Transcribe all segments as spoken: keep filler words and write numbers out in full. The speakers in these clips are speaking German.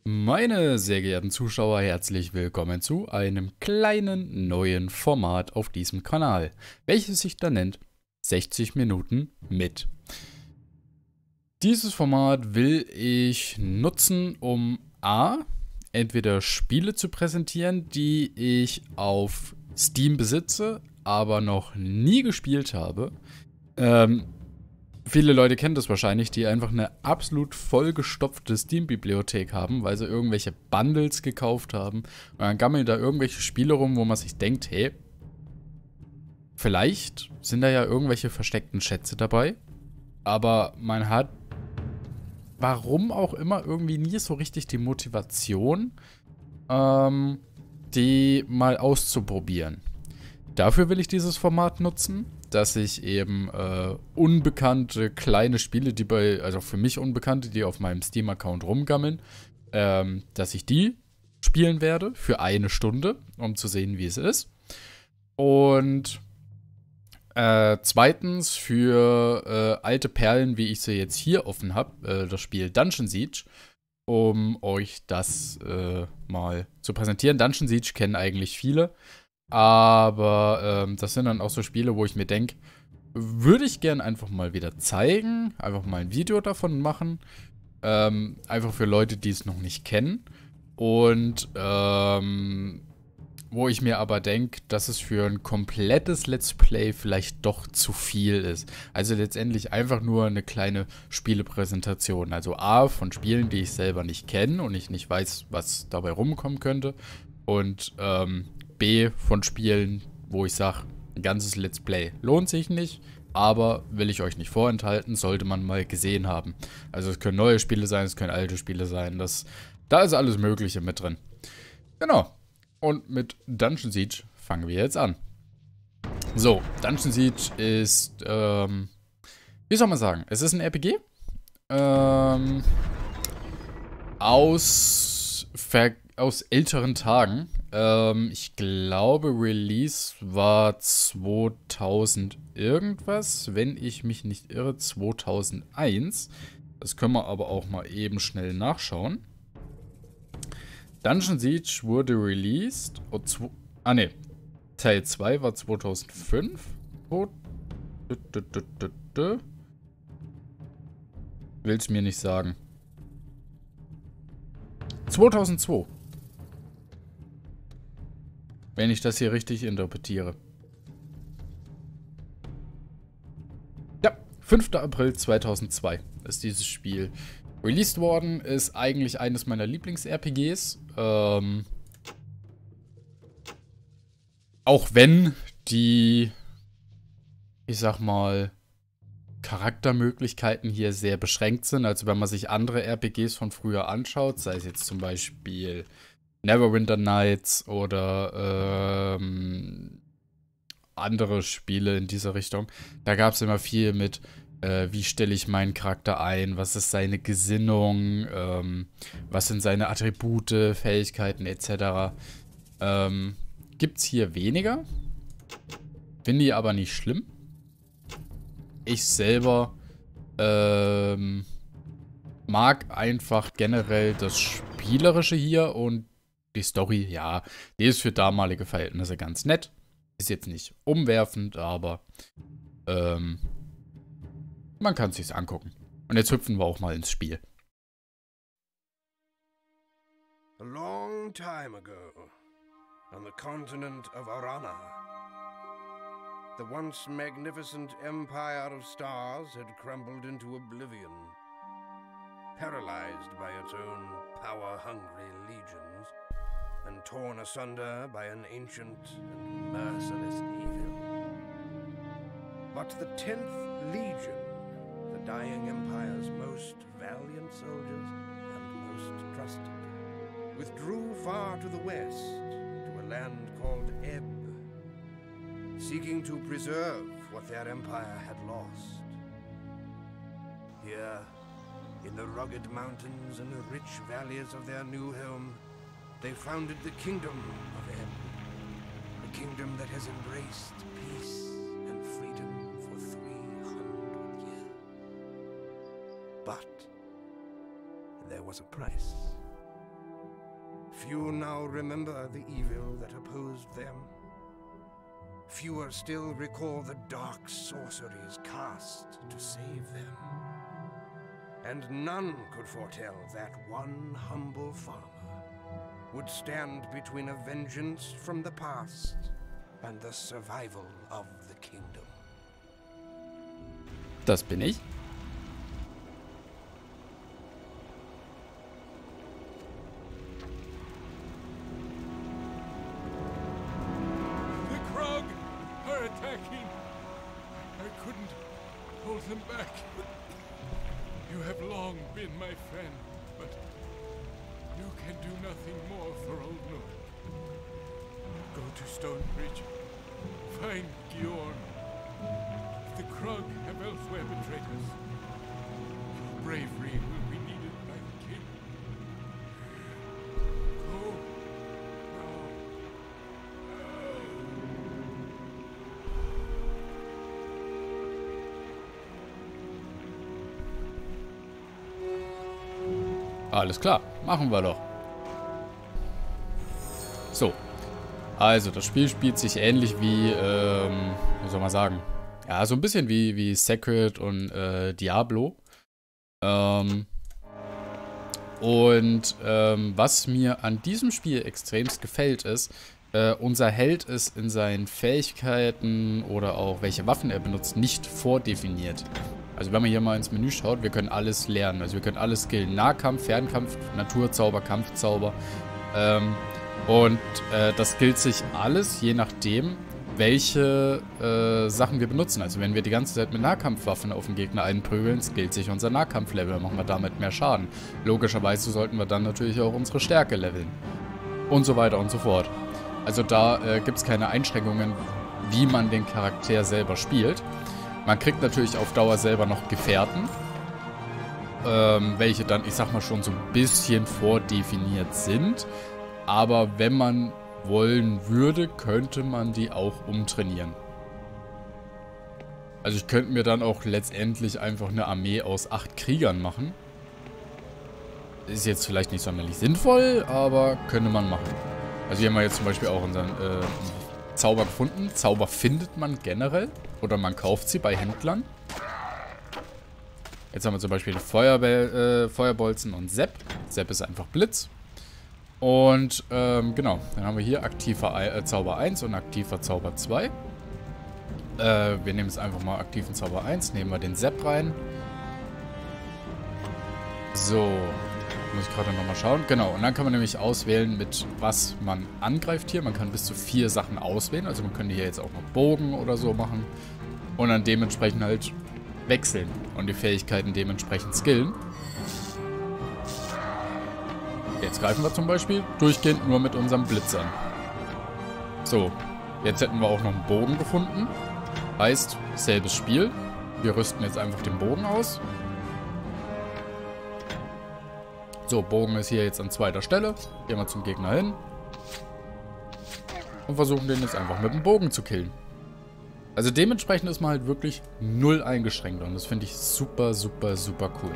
Meine sehr geehrten Zuschauer, herzlich willkommen zu einem kleinen neuen Format auf diesem Kanal, welches sich da nennt sechzig Minuten mit. Dieses Format will ich nutzen, um a. entweder Spiele zu präsentieren, die ich auf Steam besitze, aber noch nie gespielt habe. Ähm, Viele Leute kennen das wahrscheinlich, die einfach eine absolut vollgestopfte Steam-Bibliothek haben, weil sie irgendwelche Bundles gekauft haben. Und dann gammeln da irgendwelche Spiele rum, wo man sich denkt, hey, vielleicht sind da ja irgendwelche versteckten Schätze dabei. Aber man hat, warum auch immer, irgendwie nie so richtig die Motivation, ähm, die mal auszuprobieren. Dafür will ich dieses Format nutzen, dass ich eben äh, unbekannte kleine Spiele, die bei, also für mich unbekannte, die auf meinem Steam-Account rumgammeln, ähm, dass ich die spielen werde für eine Stunde, um zu sehen, wie es ist. Und äh, zweitens für äh, alte Perlen, wie ich sie jetzt hier offen habe, äh, das Spiel Dungeon Siege, um euch das äh, mal zu präsentieren. Dungeon Siege kennen eigentlich viele. Aber ähm, das sind dann auch so Spiele, wo ich mir denke, würde ich gern einfach mal wieder zeigen, einfach mal ein Video davon machen. Ähm, einfach für Leute, die es noch nicht kennen. Und ähm, wo ich mir aber denke, dass es für ein komplettes Let's Play vielleicht doch zu viel ist. Also letztendlich einfach nur eine kleine Spielepräsentation. Also A, von Spielen, die ich selber nicht kenne und ich nicht weiß, was dabei rumkommen könnte. Und ähm, B, von Spielen, wo ich sage, ein ganzes Let's Play lohnt sich nicht, aber will ich euch nicht vorenthalten, sollte man mal gesehen haben. Also es können neue Spiele sein, es können alte Spiele sein, das, da ist alles Mögliche mit drin. Genau. Und mit Dungeon Siege fangen wir jetzt an. So, Dungeon Siege ist, ähm, wie soll man sagen, es ist ein R P G, ähm, aus, Ver aus älteren Tagen. Ähm, ich glaube, Release war zweitausend irgendwas, wenn ich mich nicht irre, zweitausendeins. Das können wir aber auch mal eben schnell nachschauen. Dungeon Siege wurde released. Oh, ah ne, Teil zwei war zweitausendfünf. Oh, will's mir nicht sagen. zweitausendzwei. Wenn ich das hier richtig interpretiere. Ja, fünfter April zweitausendzwei ist dieses Spiel released worden. Ist eigentlich eines meiner Lieblings-R P Gs. Ähm, auch wenn die, ich sag mal, Charaktermöglichkeiten hier sehr beschränkt sind. Also wenn man sich andere R P Gs von früher anschaut, sei es jetzt zum Beispiel Neverwinter Nights oder ähm, andere Spiele in dieser Richtung. Da gab es immer viel mit, äh, wie stelle ich meinen Charakter ein, was ist seine Gesinnung, ähm, was sind seine Attribute, Fähigkeiten et cetera. Ähm, gibt's hier weniger. Finde ich aber nicht schlimm. Ich selber ähm, mag einfach generell das Spielerische hier und die Story, ja, die ist für damalige Verhältnisse ganz nett. Ist jetzt nicht umwerfend, aber ähm, man kann es sich angucken. Und jetzt hüpfen wir auch mal ins Spiel. A long time ago, on the continent of Orana, the once magnificent empire of stars had crumbled into oblivion, paralyzed by its own power-hungry legions, and torn asunder by an ancient and merciless evil. But the tenth Legion, the dying empire's most valiant soldiers and most trusted, withdrew far to the west, to a land called Ebb, seeking to preserve what their empire had lost. Here, in the rugged mountains and the rich valleys of their new home, they founded the Kingdom of Ebb, a kingdom that has embraced peace and freedom for three hundred years. But there was a price. Few now remember the evil that opposed them. Fewer still recall the dark sorceries cast to save them. And none could foretell that one humble farmer would stand between a vengeance from the past and the survival of the kingdom. Das bin ich. The Krog are attacking. I couldn't hold them back. You have long been my friend, but you can do nothing more for Old North. Go to Stonebridge. Find Gjorn. If the Krog have elsewhere betrayed us, your bravery will be needed by the king. Go now. Alles klar, machen wir doch. So. Also, das Spiel spielt sich ähnlich wie, ähm, wie soll man sagen? Ja, so ein bisschen wie, wie Sacred und äh, Diablo. Ähm, und ähm, was mir an diesem Spiel extremst gefällt ist, äh, unser Held ist in seinen Fähigkeiten oder auch welche Waffen er benutzt, nicht vordefiniert. Also wenn man hier mal ins Menü schaut, wir können alles lernen. Also wir können alles skillen. Nahkampf, Fernkampf, Naturzauber, Kampfzauber. Ähm, und äh, das skillt sich alles, je nachdem, welche äh, Sachen wir benutzen. Also wenn wir die ganze Zeit mit Nahkampfwaffen auf den Gegner einprügeln, skillt sich unser Nahkampflevel, machen wir damit mehr Schaden. Logischerweise sollten wir dann natürlich auch unsere Stärke leveln. Und so weiter und so fort. Also da äh, gibt es keine Einschränkungen, wie man den Charakter selber spielt. Man kriegt natürlich auf Dauer selber noch Gefährten, ähm, welche dann, ich sag mal, schon so ein bisschen vordefiniert sind. Aber wenn man wollen würde, könnte man die auch umtrainieren. Also ich könnte mir dann auch letztendlich einfach eine Armee aus acht Kriegern machen. Ist jetzt vielleicht nicht sonderlich sinnvoll, aber könnte man machen. Also hier haben wir jetzt zum Beispiel auch unseren äh, Zauber gefunden. Zauber findet man generell. Oder man kauft sie bei Händlern. Jetzt haben wir zum Beispiel Feuerbel äh, Feuerbolzen und Sepp. Sepp ist einfach Blitz. Und ähm, genau, dann haben wir hier aktiver äh, Zauber eins und aktiver Zauber zwei. Äh, wir nehmen jetzt einfach mal aktiven Zauber eins, nehmen wir den Sepp rein. So, muss ich gerade nochmal schauen. Genau, und dann kann man nämlich auswählen, mit was man angreift hier. Man kann bis zu vier Sachen auswählen. Also man könnte hier jetzt auch noch Bogen oder so machen. Und dann dementsprechend halt wechseln. Und die Fähigkeiten dementsprechend skillen. Jetzt greifen wir zum Beispiel durchgehend nur mit unserem Blitz an. So, jetzt hätten wir auch noch einen Bogen gefunden. Heißt, selbes Spiel. Wir rüsten jetzt einfach den Bogen aus. So, Bogen ist hier jetzt an zweiter Stelle. Gehen wir zum Gegner hin. Und versuchen den jetzt einfach mit dem Bogen zu killen. Also dementsprechend ist man halt wirklich null eingeschränkt. Und das finde ich super, super, super cool.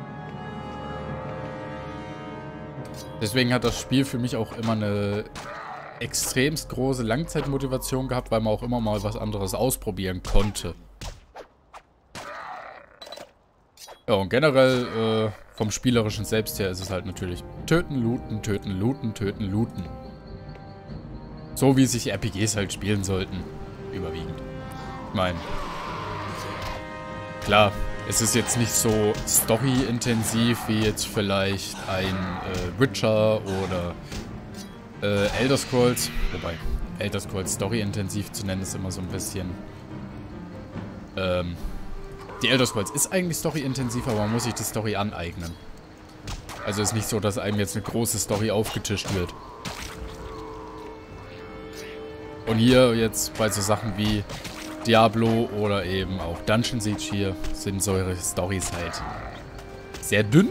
Deswegen hat das Spiel für mich auch immer eine extremst große Langzeitmotivation gehabt, weil man auch immer mal was anderes ausprobieren konnte. Ja, und generell äh, vom Spielerischen selbst her ist es halt natürlich töten, looten, töten, looten, töten, looten. So wie sich R P Gs halt spielen sollten. Überwiegend. Ich meine, klar, es ist jetzt nicht so story-intensiv wie jetzt vielleicht ein äh, Witcher oder äh, Elder Scrolls. Wobei, Elder Scrolls story-intensiv zu nennen ist immer so ein bisschen... Ähm, die Elder Scrolls ist eigentlich story-intensiv, aber man muss sich die Story aneignen. Also ist nicht so, dass einem jetzt eine große Story aufgetischt wird. Und hier jetzt bei so Sachen wie Diablo oder eben auch Dungeon Siege hier sind solche Storys halt sehr dünn,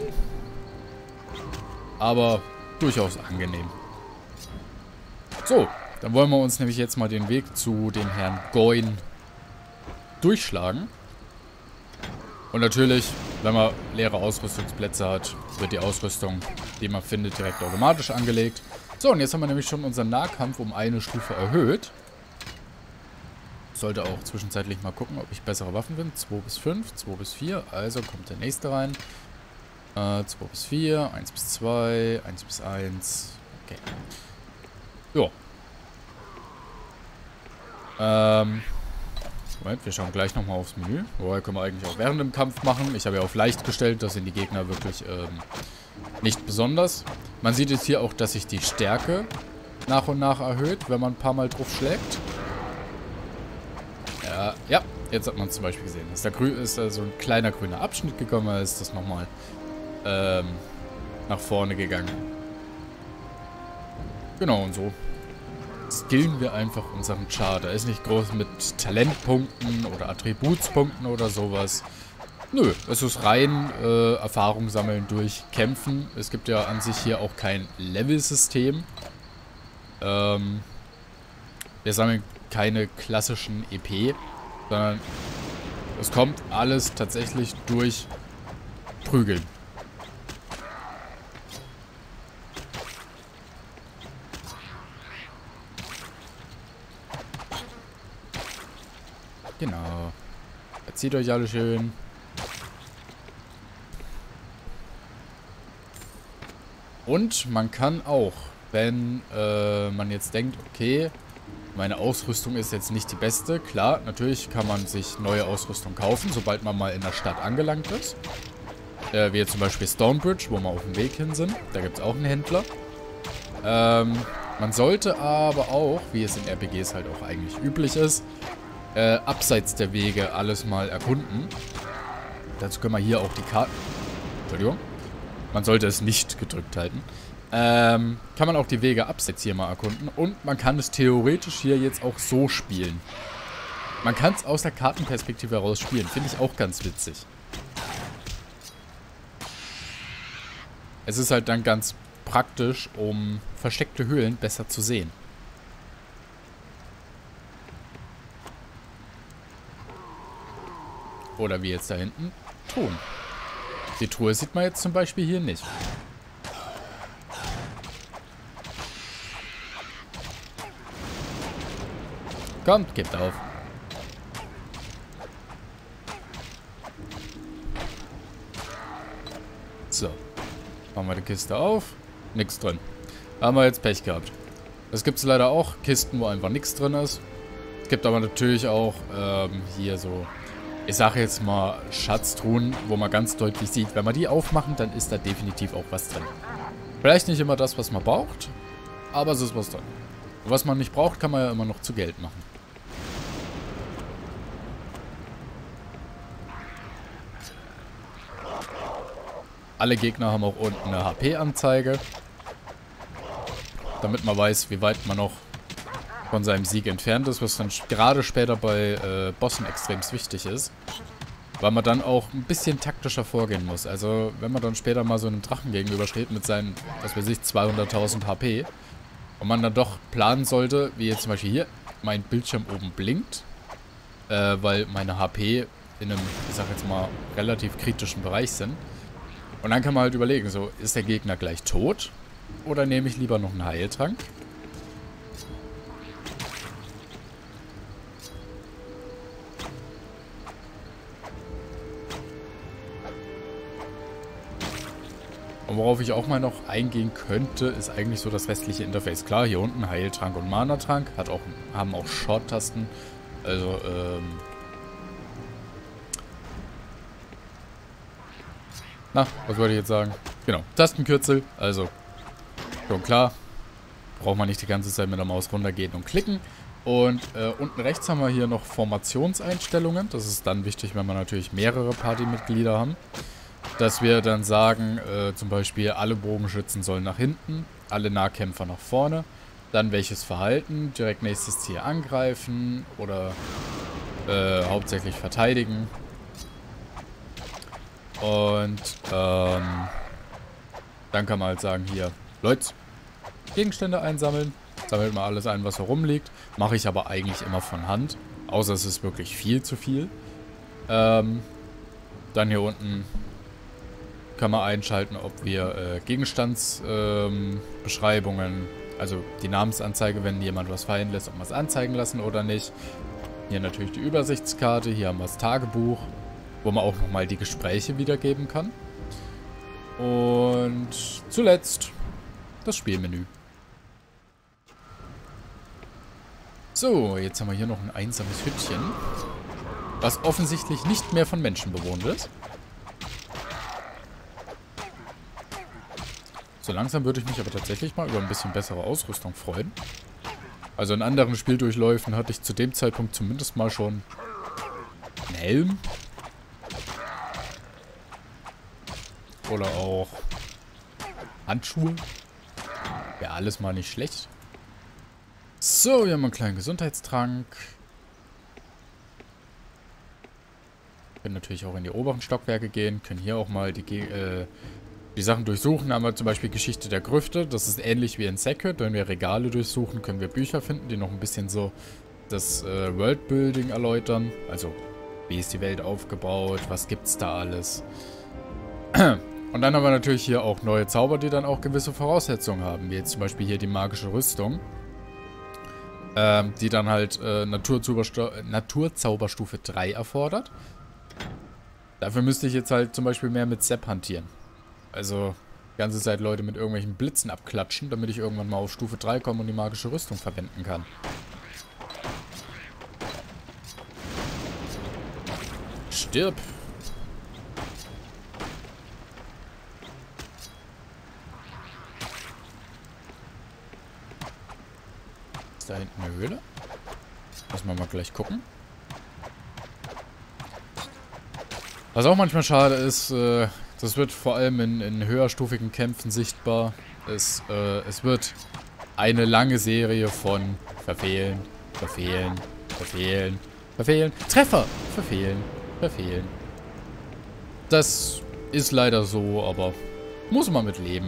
aber durchaus angenehm. So, dann wollen wir uns nämlich jetzt mal den Weg zu dem Herrn Goin durchschlagen. Und natürlich, wenn man leere Ausrüstungsplätze hat, wird die Ausrüstung die man findet, direkt automatisch angelegt. So, und jetzt haben wir nämlich schon unseren Nahkampf um eine Stufe erhöht. Sollte auch zwischenzeitlich mal gucken, ob ich bessere Waffen finde. zwei bis fünf, zwei bis vier. Also kommt der nächste rein. Äh, zwei bis vier, eins bis zwei, eins bis eins. Okay. Jo. Ähm. Moment, wir schauen gleich nochmal aufs Menü. Wobei können wir eigentlich auch während dem Kampf machen. Ich habe ja auf leicht gestellt, das sind die Gegner wirklich ähm, nicht besonders. Man sieht jetzt hier auch, dass sich die Stärke nach und nach erhöht, wenn man ein paar Mal drauf schlägt. Ja, ja, jetzt hat man es zum Beispiel gesehen. Ist da, ist da so ein kleiner grüner Abschnitt gekommen, da ist das nochmal ähm, nach vorne gegangen. Genau, und so skillen wir einfach unseren Char. Da ist nicht groß mit Talentpunkten oder Attributspunkten oder sowas. Nö, es ist rein äh, Erfahrung sammeln durch Kämpfen. Es gibt ja an sich hier auch kein Level-System. Ähm, wir sammeln keine klassischen E P, sondern es kommt alles tatsächlich durch Prügeln. Genau. Erzieht euch alle schön. Und man kann auch, wenn äh, man jetzt denkt, okay, meine Ausrüstung ist jetzt nicht die beste. Klar, natürlich kann man sich neue Ausrüstung kaufen, sobald man mal in der Stadt angelangt ist. Äh, wie jetzt zum Beispiel Stonebridge, wo wir auf dem Weg hin sind. Da gibt es auch einen Händler. Ähm, man sollte aber auch, wie es in R P Gs halt auch eigentlich üblich ist, Äh, abseits der Wege alles mal erkunden. Dazu können wir hier auch die Karten... Entschuldigung. Man sollte es nicht gedrückt halten. Ähm, kann man auch die Wege abseits hier mal erkunden. Und man kann es theoretisch hier jetzt auch so spielen. Man kann es aus der Kartenperspektive heraus spielen. Finde ich auch ganz witzig. Es ist halt dann ganz praktisch, um versteckte Höhlen besser zu sehen. Oder wie jetzt da hinten, Truhen. Die Truhe sieht man jetzt zum Beispiel hier nicht. Kommt, gebt auf. So. Machen wir die Kiste auf. Nix drin. Haben wir jetzt Pech gehabt. Das gibt es leider auch. Kisten, wo einfach nichts drin ist. Es gibt aber natürlich auch ähm, hier so... Ich sage jetzt mal Schatztruhen, wo man ganz deutlich sieht, wenn wir die aufmachen, dann ist da definitiv auch was drin. Vielleicht nicht immer das, was man braucht, aber es ist was drin. Und was man nicht braucht, kann man ja immer noch zu Geld machen. Alle Gegner haben auch unten eine H P-Anzeige, damit man weiß, wie weit man noch von seinem Sieg entfernt ist, was dann gerade später bei äh, Bossen extrem wichtig ist. Weil man dann auch ein bisschen taktischer vorgehen muss. Also, wenn man dann später mal so einem Drachen gegenübersteht mit seinen, was weiß ich, zweihunderttausend H P und man dann doch planen sollte, wie jetzt zum Beispiel hier, mein Bildschirm oben blinkt, äh, weil meine H P in einem, ich sag jetzt mal, relativ kritischen Bereich sind. Und dann kann man halt überlegen, so, ist der Gegner gleich tot oder nehme ich lieber noch einen Heiltrank? Und worauf ich auch mal noch eingehen könnte, ist eigentlich so das restliche Interface. Klar, hier unten Heiltrank und Mana-Trank, hat auch, haben auch Short-Tasten. Also, ähm... Na, was wollte ich jetzt sagen? Genau, Tastenkürzel, also, schon klar. Braucht man nicht die ganze Zeit mit der Maus runtergehen und klicken. Und äh, unten rechts haben wir hier noch Formationseinstellungen. Das ist dann wichtig, wenn wir natürlich mehrere Partymitglieder haben. Dass wir dann sagen, äh, zum Beispiel alle Bogenschützen sollen nach hinten, alle Nahkämpfer nach vorne. Dann welches Verhalten, direkt nächstes Ziel angreifen oder äh, hauptsächlich verteidigen. Und ähm, dann kann man halt sagen, hier, Leute, Gegenstände einsammeln. Sammelt mal alles ein, was herumliegt. Mache ich aber eigentlich immer von Hand. Außer es ist wirklich viel zu viel. Ähm, dann hier unten können wir einschalten, ob wir äh, Gegenstandsbeschreibungen, ähm, also die Namensanzeige, wenn jemand was fallen lässt, ob wir es anzeigen lassen oder nicht. Hier natürlich die Übersichtskarte, hier haben wir das Tagebuch, wo man auch nochmal die Gespräche wiedergeben kann. Und zuletzt das Spielmenü. So, jetzt haben wir hier noch ein einsames Hütchen, was offensichtlich nicht mehr von Menschen bewohnt ist. So langsam würde ich mich aber tatsächlich mal über ein bisschen bessere Ausrüstung freuen. Also in anderen Spieldurchläufen hatte ich zu dem Zeitpunkt zumindest mal schon einen Helm. Oder auch Handschuhe. Wäre alles mal nicht schlecht. So, wir haben einen kleinen Gesundheitstrank. Können natürlich auch in die oberen Stockwerke gehen. Können hier auch mal die, äh, die Sachen durchsuchen. Da haben wir zum Beispiel Geschichte der Grüfte. Das ist ähnlich wie in Secret. Wenn wir Regale durchsuchen, können wir Bücher finden, die noch ein bisschen so das äh, Worldbuilding erläutern. Also, wie ist die Welt aufgebaut? Was gibt's da alles? Und dann haben wir natürlich hier auch neue Zauber, die dann auch gewisse Voraussetzungen haben. Wie jetzt zum Beispiel hier die magische Rüstung. Ähm, die dann halt äh, Naturzauberstufe drei erfordert. Dafür müsste ich jetzt halt zum Beispiel mehr mit Sepp hantieren. Also die ganze Zeit Leute mit irgendwelchen Blitzen abklatschen, damit ich irgendwann mal auf Stufe drei komme und die magische Rüstung verwenden kann. Stirb! Ist da hinten eine Höhle? Lass mal mal gleich gucken. Was auch manchmal schade ist, äh, das wird vor allem in, in höherstufigen Kämpfen sichtbar. Es, äh, es wird eine lange Serie von verfehlen, verfehlen, verfehlen, verfehlen, Treffer, verfehlen, verfehlen. Das ist leider so, aber muss man mit leben.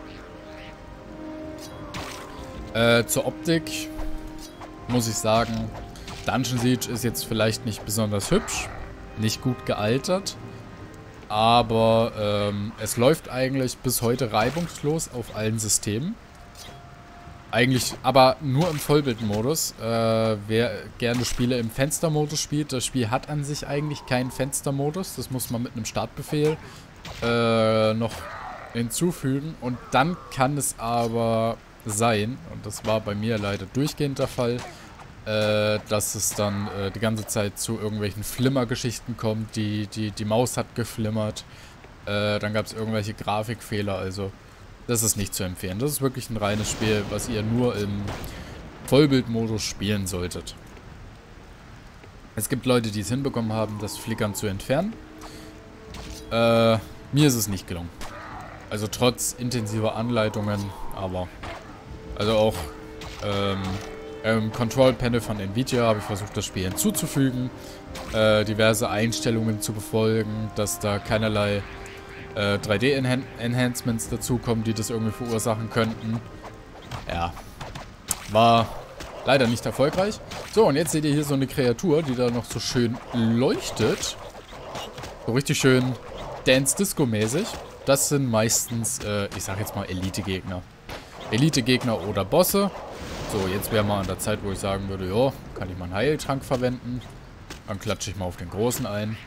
Äh, zur Optik muss ich sagen, Dungeon Siege ist jetzt vielleicht nicht besonders hübsch, nicht gut gealtert, aber ähm, es läuft eigentlich bis heute reibungslos auf allen Systemen. Eigentlich aber nur im Vollbildmodus. Äh, wer gerne Spiele im Fenstermodus spielt, das Spiel hat an sich eigentlich keinen Fenstermodus. Das muss man mit einem Startbefehl äh, noch hinzufügen. Und dann kann es aber sein, und das war bei mir leider durchgehend der Fall, äh, dass es dann äh, die ganze Zeit zu irgendwelchen Flimmergeschichten kommt. Die, die, die Maus hat geflimmert. Äh, dann gab es irgendwelche Grafikfehler, also das ist nicht zu empfehlen. Das ist wirklich ein reines Spiel, was ihr nur im Vollbildmodus spielen solltet. Es gibt Leute, die es hinbekommen haben, das Flickern zu entfernen. Äh, mir ist es nicht gelungen. Also trotz intensiver Anleitungen, aber also auch ähm, im Control Panel von Nvidia habe ich versucht, das Spiel hinzuzufügen, äh, diverse Einstellungen zu befolgen, dass da keinerlei äh, drei D-Enhancements dazukommen, die das irgendwie verursachen könnten. Ja, war leider nicht erfolgreich. So, und jetzt seht ihr hier so eine Kreatur, die da noch so schön leuchtet. So richtig schön Dance-Disco-mäßig. Das sind meistens, äh, ich sag jetzt mal Elite-Gegner. Elite-Gegner oder Bosse. So, jetzt wäre mal an der Zeit, wo ich sagen würde, ja, kann ich mal einen Heiltrank verwenden. Dann klatsche ich mal auf den Großen ein.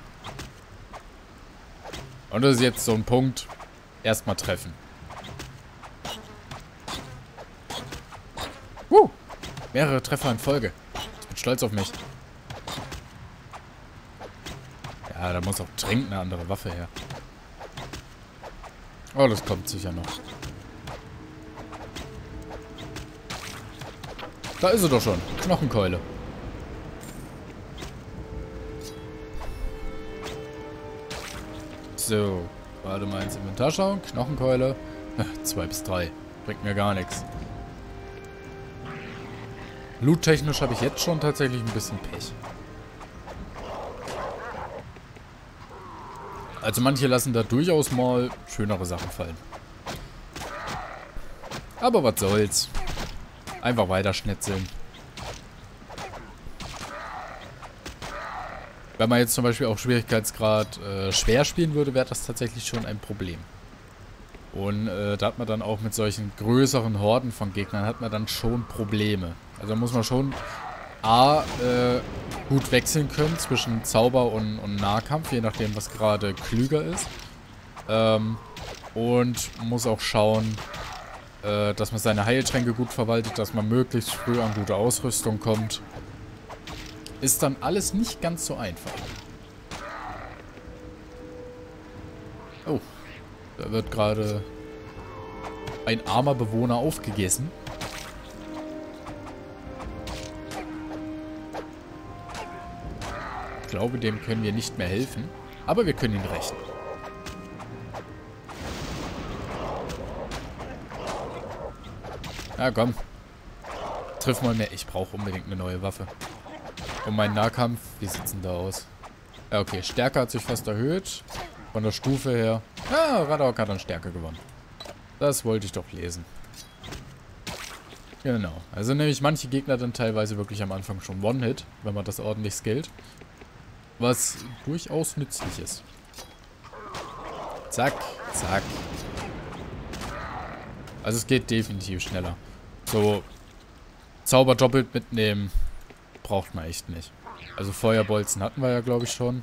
Und das ist jetzt so ein Punkt. Erstmal treffen. Uh, mehrere Treffer in Folge. Ich bin stolz auf mich. Ja, da muss auch dringend eine andere Waffe her. Oh, das kommt sicher noch. Da ist sie doch schon. Knochenkeule. So. Warte mal ins Inventar schauen. Knochenkeule. zwei bis drei. Bringt mir gar nichts. Loot-technisch habe ich jetzt schon tatsächlich ein bisschen Pech. Also manche lassen da durchaus mal schönere Sachen fallen. Aber was soll's. Einfach weiter schnetzeln. Wenn man jetzt zum Beispiel auch Schwierigkeitsgrad äh, schwer spielen würde, wäre das tatsächlich schon ein Problem. Und äh, da hat man dann auch mit solchen größeren Horden von Gegnern hat man dann schon Probleme. Also da muss man schon A, äh, gut wechseln können zwischen Zauber und, und Nahkampf, je nachdem, was gerade klüger ist. Ähm, und muss auch schauen, äh, dass man seine Heiltränke gut verwaltet, dass man möglichst früh an gute Ausrüstung kommt. Ist dann alles nicht ganz so einfach. Oh, da wird gerade ein armer Bewohner aufgegessen. Ich glaube, dem können wir nicht mehr helfen. Aber wir können ihn rächen. Ja, komm. Triff mal mehr. Ich brauche unbedingt eine neue Waffe. Und mein Nahkampf, wie sieht's denn da aus? Ja, okay. Stärke hat sich fast erhöht. Von der Stufe her. Ja, Radok hat dann Stärke gewonnen. Das wollte ich doch lesen. Genau. Also nämlich manche Gegner dann teilweise wirklich am Anfang schon One-Hit, wenn man das ordentlich skillt. Was durchaus nützlich ist. Zack, zack. Also es geht definitiv schneller. So, Zauber doppelt mitnehmen braucht man echt nicht. Also Feuerbolzen hatten wir ja, glaube ich, schon.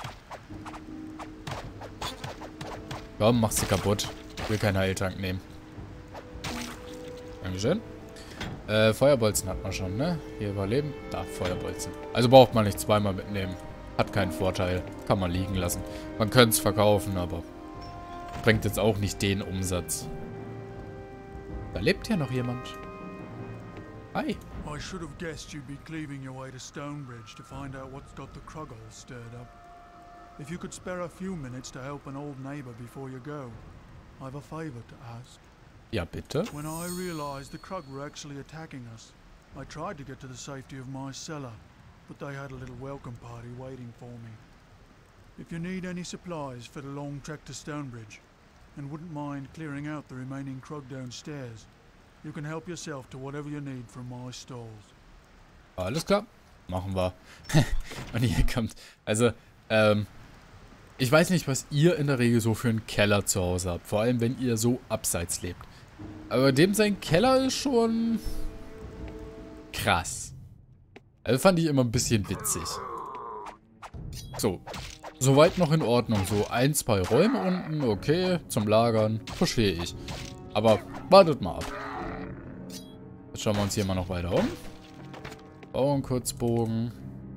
Komm, mach sie kaputt. Ich will keinen Heiltrank nehmen. Dankeschön. Äh, Feuerbolzen hat man schon, ne? Hier überleben. Da, Feuerbolzen. Also braucht man nicht zweimal mitnehmen. Hat keinen Vorteil. Kann man liegen lassen. Man könnte es verkaufen, aber bringt jetzt auch nicht den Umsatz. Da lebt ja noch jemand. Hi. I should have guessed you'd be cleaving your way to Stonebridge to find out what's got the Krug all stirred up. If you could spare a few minutes to help an old neighbor before you go, I've a favor to ask. Ja, bitte. When I realized the Krug were actually attacking us, I tried to get to the safety of my cellar, but they had a little welcome party waiting for me. If you need any supplies for the long trek to Stonebridge, and wouldn't mind clearing out the remaining Krug downstairs, you can help yourself to whatever you need from my stalls. Alles klar. Machen wir. Und hier kommt... Also, ähm... ich weiß nicht, was ihr in der Regel so für einen Keller zu Hause habt. Vor allem, wenn ihr so abseits lebt. Aber dem sein Keller ist schon... krass. Also fand ich immer ein bisschen witzig. So. Soweit noch in Ordnung. So ein, zwei Räume unten. Okay. Zum Lagern. Verstehe ich. Aber wartet mal ab. Jetzt schauen wir uns hier mal noch weiter um. Bauernkurzbogen.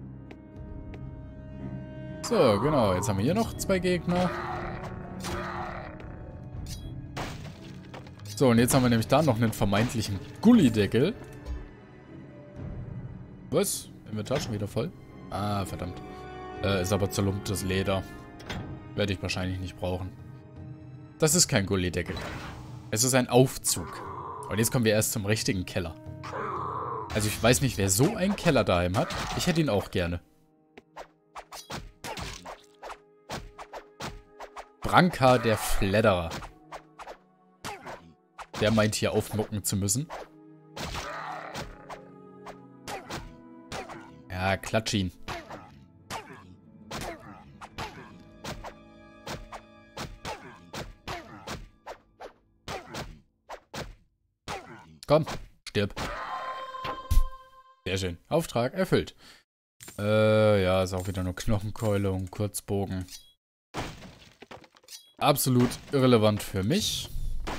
So, genau. Jetzt haben wir hier noch zwei Gegner. So, und jetzt haben wir nämlich da noch einen vermeintlichen Gullideckel. Was? Inventar schon wieder voll? Ah, verdammt. Äh, ist aber zerlumptes Leder. Werde ich wahrscheinlich nicht brauchen. Das ist kein Gullideckel. Es ist ein Aufzug. Und jetzt kommen wir erst zum richtigen Keller. Also ich weiß nicht, wer so einen Keller daheim hat. Ich hätte ihn auch gerne. Branka der Fledderer. Der meint hier aufmucken zu müssen. Ja, klatsch ihn. Komm, stirb. Sehr schön. Auftrag erfüllt. Äh, ja, ist auch wieder nur Knochenkeule und Kurzbogen. Absolut irrelevant für mich.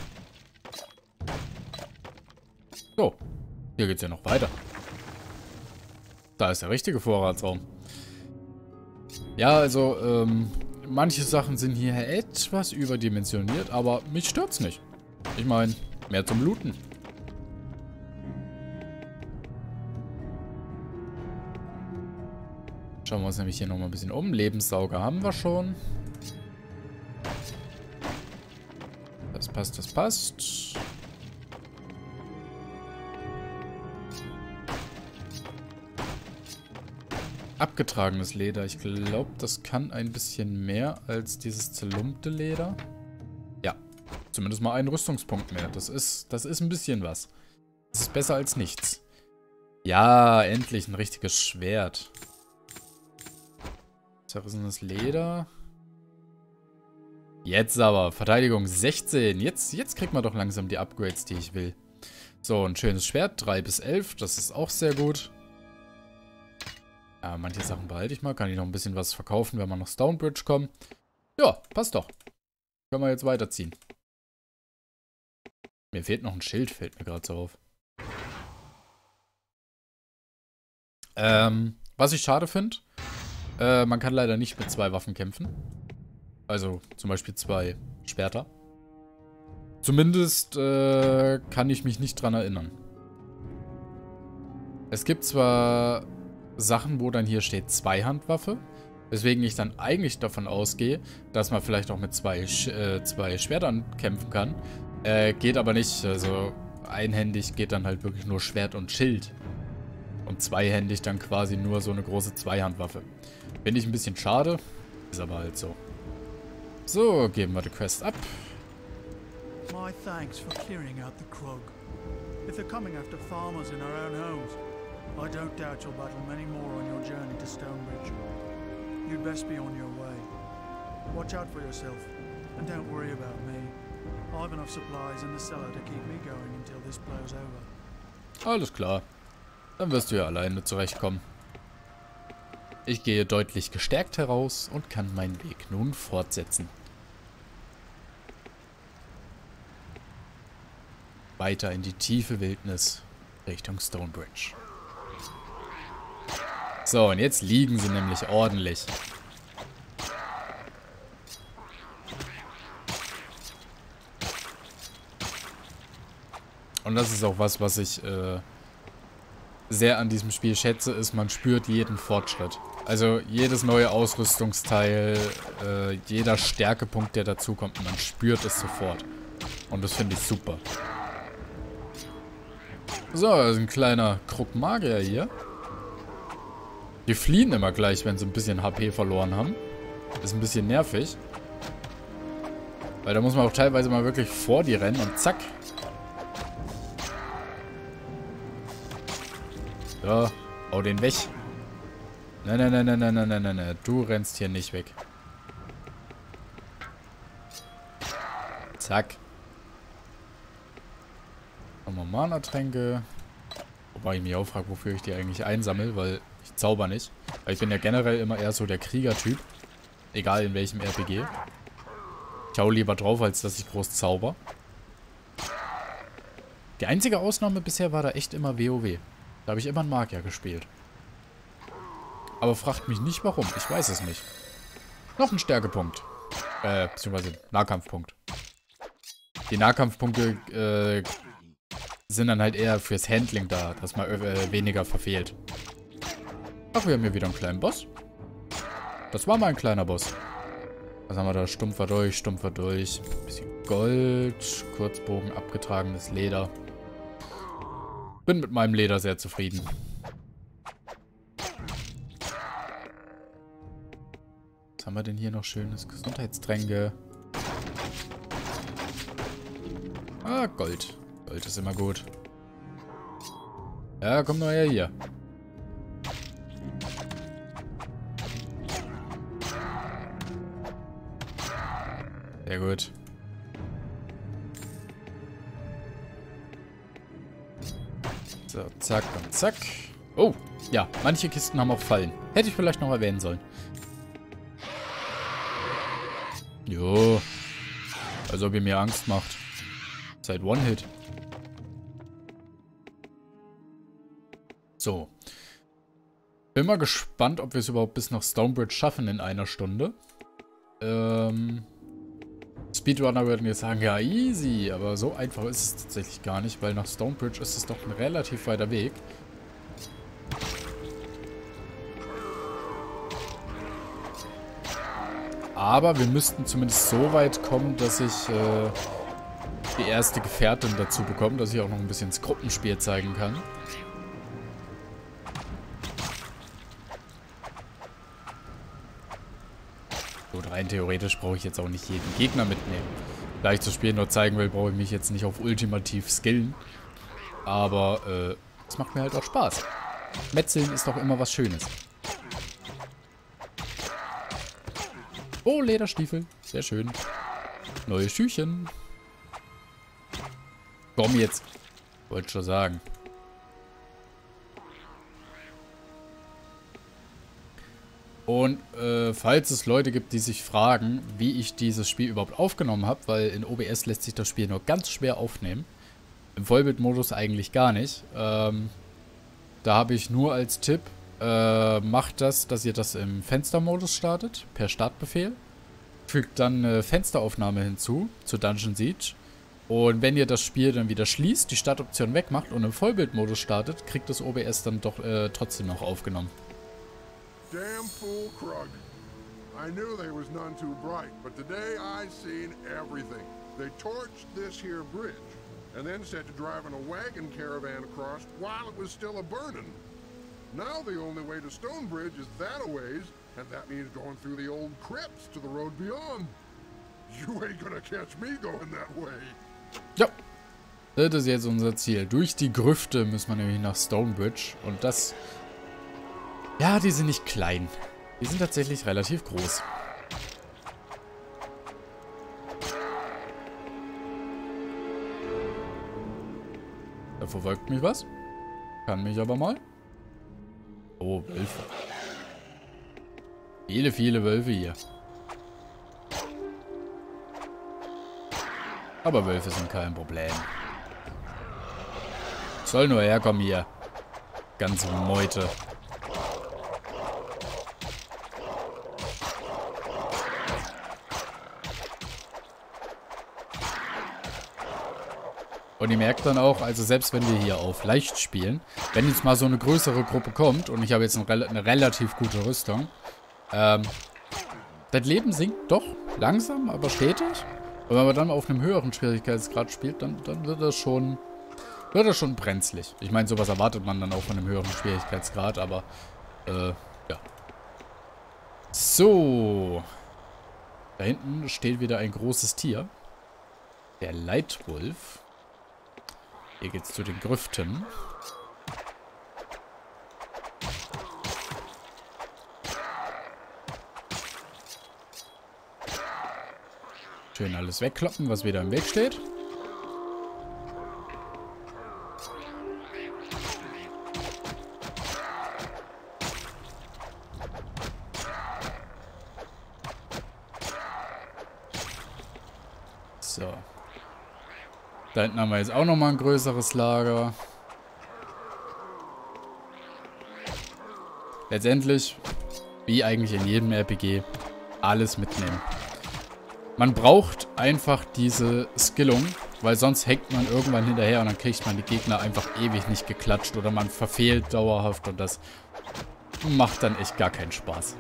So, hier geht's ja noch weiter. Da ist der richtige Vorratsraum. Ja, also, ähm, manche Sachen sind hier etwas überdimensioniert, aber mich stört's nicht. Ich meine, mehr zum Looten. Schauen wir uns nämlich hier nochmal ein bisschen um. Lebenssauger haben wir schon. Das passt, das passt. Abgetragenes Leder. Ich glaube, das kann ein bisschen mehr als dieses zerlumpte Leder. Ja, zumindest mal einen Rüstungspunkt mehr. Das ist, das ist ein bisschen was. Das ist besser als nichts. Ja, endlich ein richtiges Schwert. Zerrissenes Leder. Jetzt aber. Verteidigung sechzehn. Jetzt, jetzt kriegt man doch langsam die Upgrades, die ich will. So, ein schönes Schwert. drei bis elf. Das ist auch sehr gut. Ja, manche Sachen behalte ich mal. Kann ich noch ein bisschen was verkaufen, wenn wir nach Stonebridge kommen. Ja, passt doch. Können wir jetzt weiterziehen. Mir fehlt noch ein Schild, fällt mir gerade so auf. Ähm, was ich schade finde, äh, man kann leider nicht mit zwei Waffen kämpfen. Also zum Beispiel zwei Schwerter. Zumindest äh, kann ich mich nicht dran erinnern. Es gibt zwar Sachen, wo dann hier steht Zweihandwaffe, weswegen ich dann eigentlich davon ausgehe, dass man vielleicht auch mit zwei, äh, zwei Schwertern kämpfen kann. Äh, geht aber nicht. Also einhändig geht dann halt wirklich nur Schwert und Schild. Und zweihändig dann quasi nur so eine große Zweihandwaffe. Finde ich ein bisschen schade. Ist aber halt so. So, geben wir die Quest ab. My thanks for clearing out the Krug. If they're coming after farmers in our own homes, I don't doubt you'll battle many more on your journey to Stonebridge. You'd best be on your way. Watch out for yourself, and don't worry about me. I've enough supplies in the cellar to keep me going until this blows over. Alles klar. Dann wirst du ja alleine zurechtkommen. Ich gehe deutlich gestärkt heraus und kann meinen Weg nun fortsetzen. Weiter in die tiefe Wildnis Richtung Stonebridge. So, und jetzt liegen sie nämlich ordentlich. Und das ist auch was, was ich äh, sehr an diesem Spiel schätze, ist, man spürt jeden Fortschritt. Also jedes neue Ausrüstungsteil, äh, jeder Stärkepunkt, der dazukommt, man spürt es sofort. Und das finde ich super. So, das ist ein kleiner Krug-Magier hier. Die fliehen immer gleich, wenn sie ein bisschen H P verloren haben. Ist ein bisschen nervig. Weil da muss man auch teilweise mal wirklich vor die rennen und zack. So, hau den weg. Nein, nein, nein, nein, nein, nein, nein, nein, nein. Du rennst hier nicht weg. Zack. Nochmal Mana-Tränke. Wobei ich mich auch frage, wofür ich die eigentlich einsammle, weil ich zauber nicht. Weil ich bin ja generell immer eher so der Krieger-Typ. Egal in welchem R P G. Ich hau lieber drauf, als dass ich groß zauber. Die einzige Ausnahme bisher war da echt immer WoW. Da habe ich immer einen Magier gespielt. Aber fragt mich nicht warum. Ich weiß es nicht. Noch ein Stärkepunkt. Äh, beziehungsweise Nahkampfpunkt. Die Nahkampfpunkte äh, sind dann halt eher fürs Handling da, dass man äh, weniger verfehlt. Ach, wir haben hier wieder einen kleinen Boss. Das war mal ein kleiner Boss. Was haben wir da? Stumpfer durch, stumpfer durch. Bisschen Gold, Kurzbogen, abgetragenes Leder. Bin mit meinem Leder sehr zufrieden. Was haben wir denn hier noch schönes? Gesundheitstränke. Ah, Gold. Gold ist immer gut. Ja, komm nur her hier. Sehr gut. So, zack und zack. Oh, ja, manche Kisten haben auch Fallen. Hätte ich vielleicht noch erwähnen sollen. Jo. Als ob ihr mir Angst macht. Seid One-Hit. So. Bin mal gespannt, ob wir es überhaupt bis nach Stonebridge schaffen in einer Stunde. Ähm... Speedrunner würden jetzt sagen, ja easy, aber so einfach ist es tatsächlich gar nicht, weil nach Stonebridge ist es doch ein relativ weiter Weg. Aber wir müssten zumindest so weit kommen, dass ich äh, die erste Gefährtin dazu bekomme, dass ich auch noch ein bisschen das Gruppenspiel zeigen kann. Gut, rein theoretisch brauche ich jetzt auch nicht jeden Gegner mitnehmen. Da ich das Spiel nur zeigen will, brauche ich mich jetzt nicht auf ultimativ skillen. Aber äh, es macht mir halt auch Spaß. Metzeln ist doch immer was Schönes. Oh, Lederstiefel. Sehr schön. neue Schüchen. Komm jetzt. Wollte schon sagen. Und äh, falls es Leute gibt, die sich fragen, wie ich dieses Spiel überhaupt aufgenommen habe, weil in O B S lässt sich das Spiel nur ganz schwer aufnehmen. Im Vollbildmodus eigentlich gar nicht. Ähm, da habe ich nur als Tipp, äh, macht das, dass ihr das im Fenstermodus startet, per Startbefehl. Fügt dann eine Fensteraufnahme hinzu, zu Dungeon Siege. Und wenn ihr das Spiel dann wieder schließt, die Startoption wegmacht und im Vollbildmodus startet, kriegt das O B S dann doch äh, trotzdem noch aufgenommen. Damn fool Krug. I knew they was none too bright, but today I seen everything. They torched this here bridge, and then set to driving a wagon caravan across while it was still a burning. Now the only way to Stonebridge is that a ways, and that means going through the old crypts to the road beyond. You ain't gonna catch me going that way. Ja, das ist jetzt unser Ziel. Durch die Grüfte müssen wir nämlich nach Stonebridge. Und das... Ja, die sind nicht klein. Die sind tatsächlich relativ groß. Da verfolgt mich was. Kann mich aber mal. Oh, Wölfe. Viele, viele Wölfe hier. Aber Wölfe sind kein Problem. Soll nur herkommen hier. Ganze Meute. Und ihr merkt dann auch, also selbst wenn wir hier auf leicht spielen, wenn jetzt mal so eine größere Gruppe kommt und ich habe jetzt eine, eine relativ gute Rüstung, ähm, das Leben sinkt doch langsam, aber stetig. Und wenn man dann auf einem höheren Schwierigkeitsgrad spielt, dann, dann wird das schon, wird das schon brenzlig. Ich meine, sowas erwartet man dann auch von einem höheren Schwierigkeitsgrad, aber, äh, ja. So. Da hinten steht wieder ein großes Tier. Der Leitwolf. Hier geht's zu den Grüften. Schön alles wegkloppen, was wieder im Weg steht. So. Da hinten haben wir jetzt auch nochmal ein größeres Lager. Letztendlich, wie eigentlich in jedem R P G, alles mitnehmen. Man braucht einfach diese Skillung, weil sonst hängt man irgendwann hinterher und dann kriegt man die Gegner einfach ewig nicht geklatscht oder man verfehlt dauerhaft und das macht dann echt gar keinen Spaß.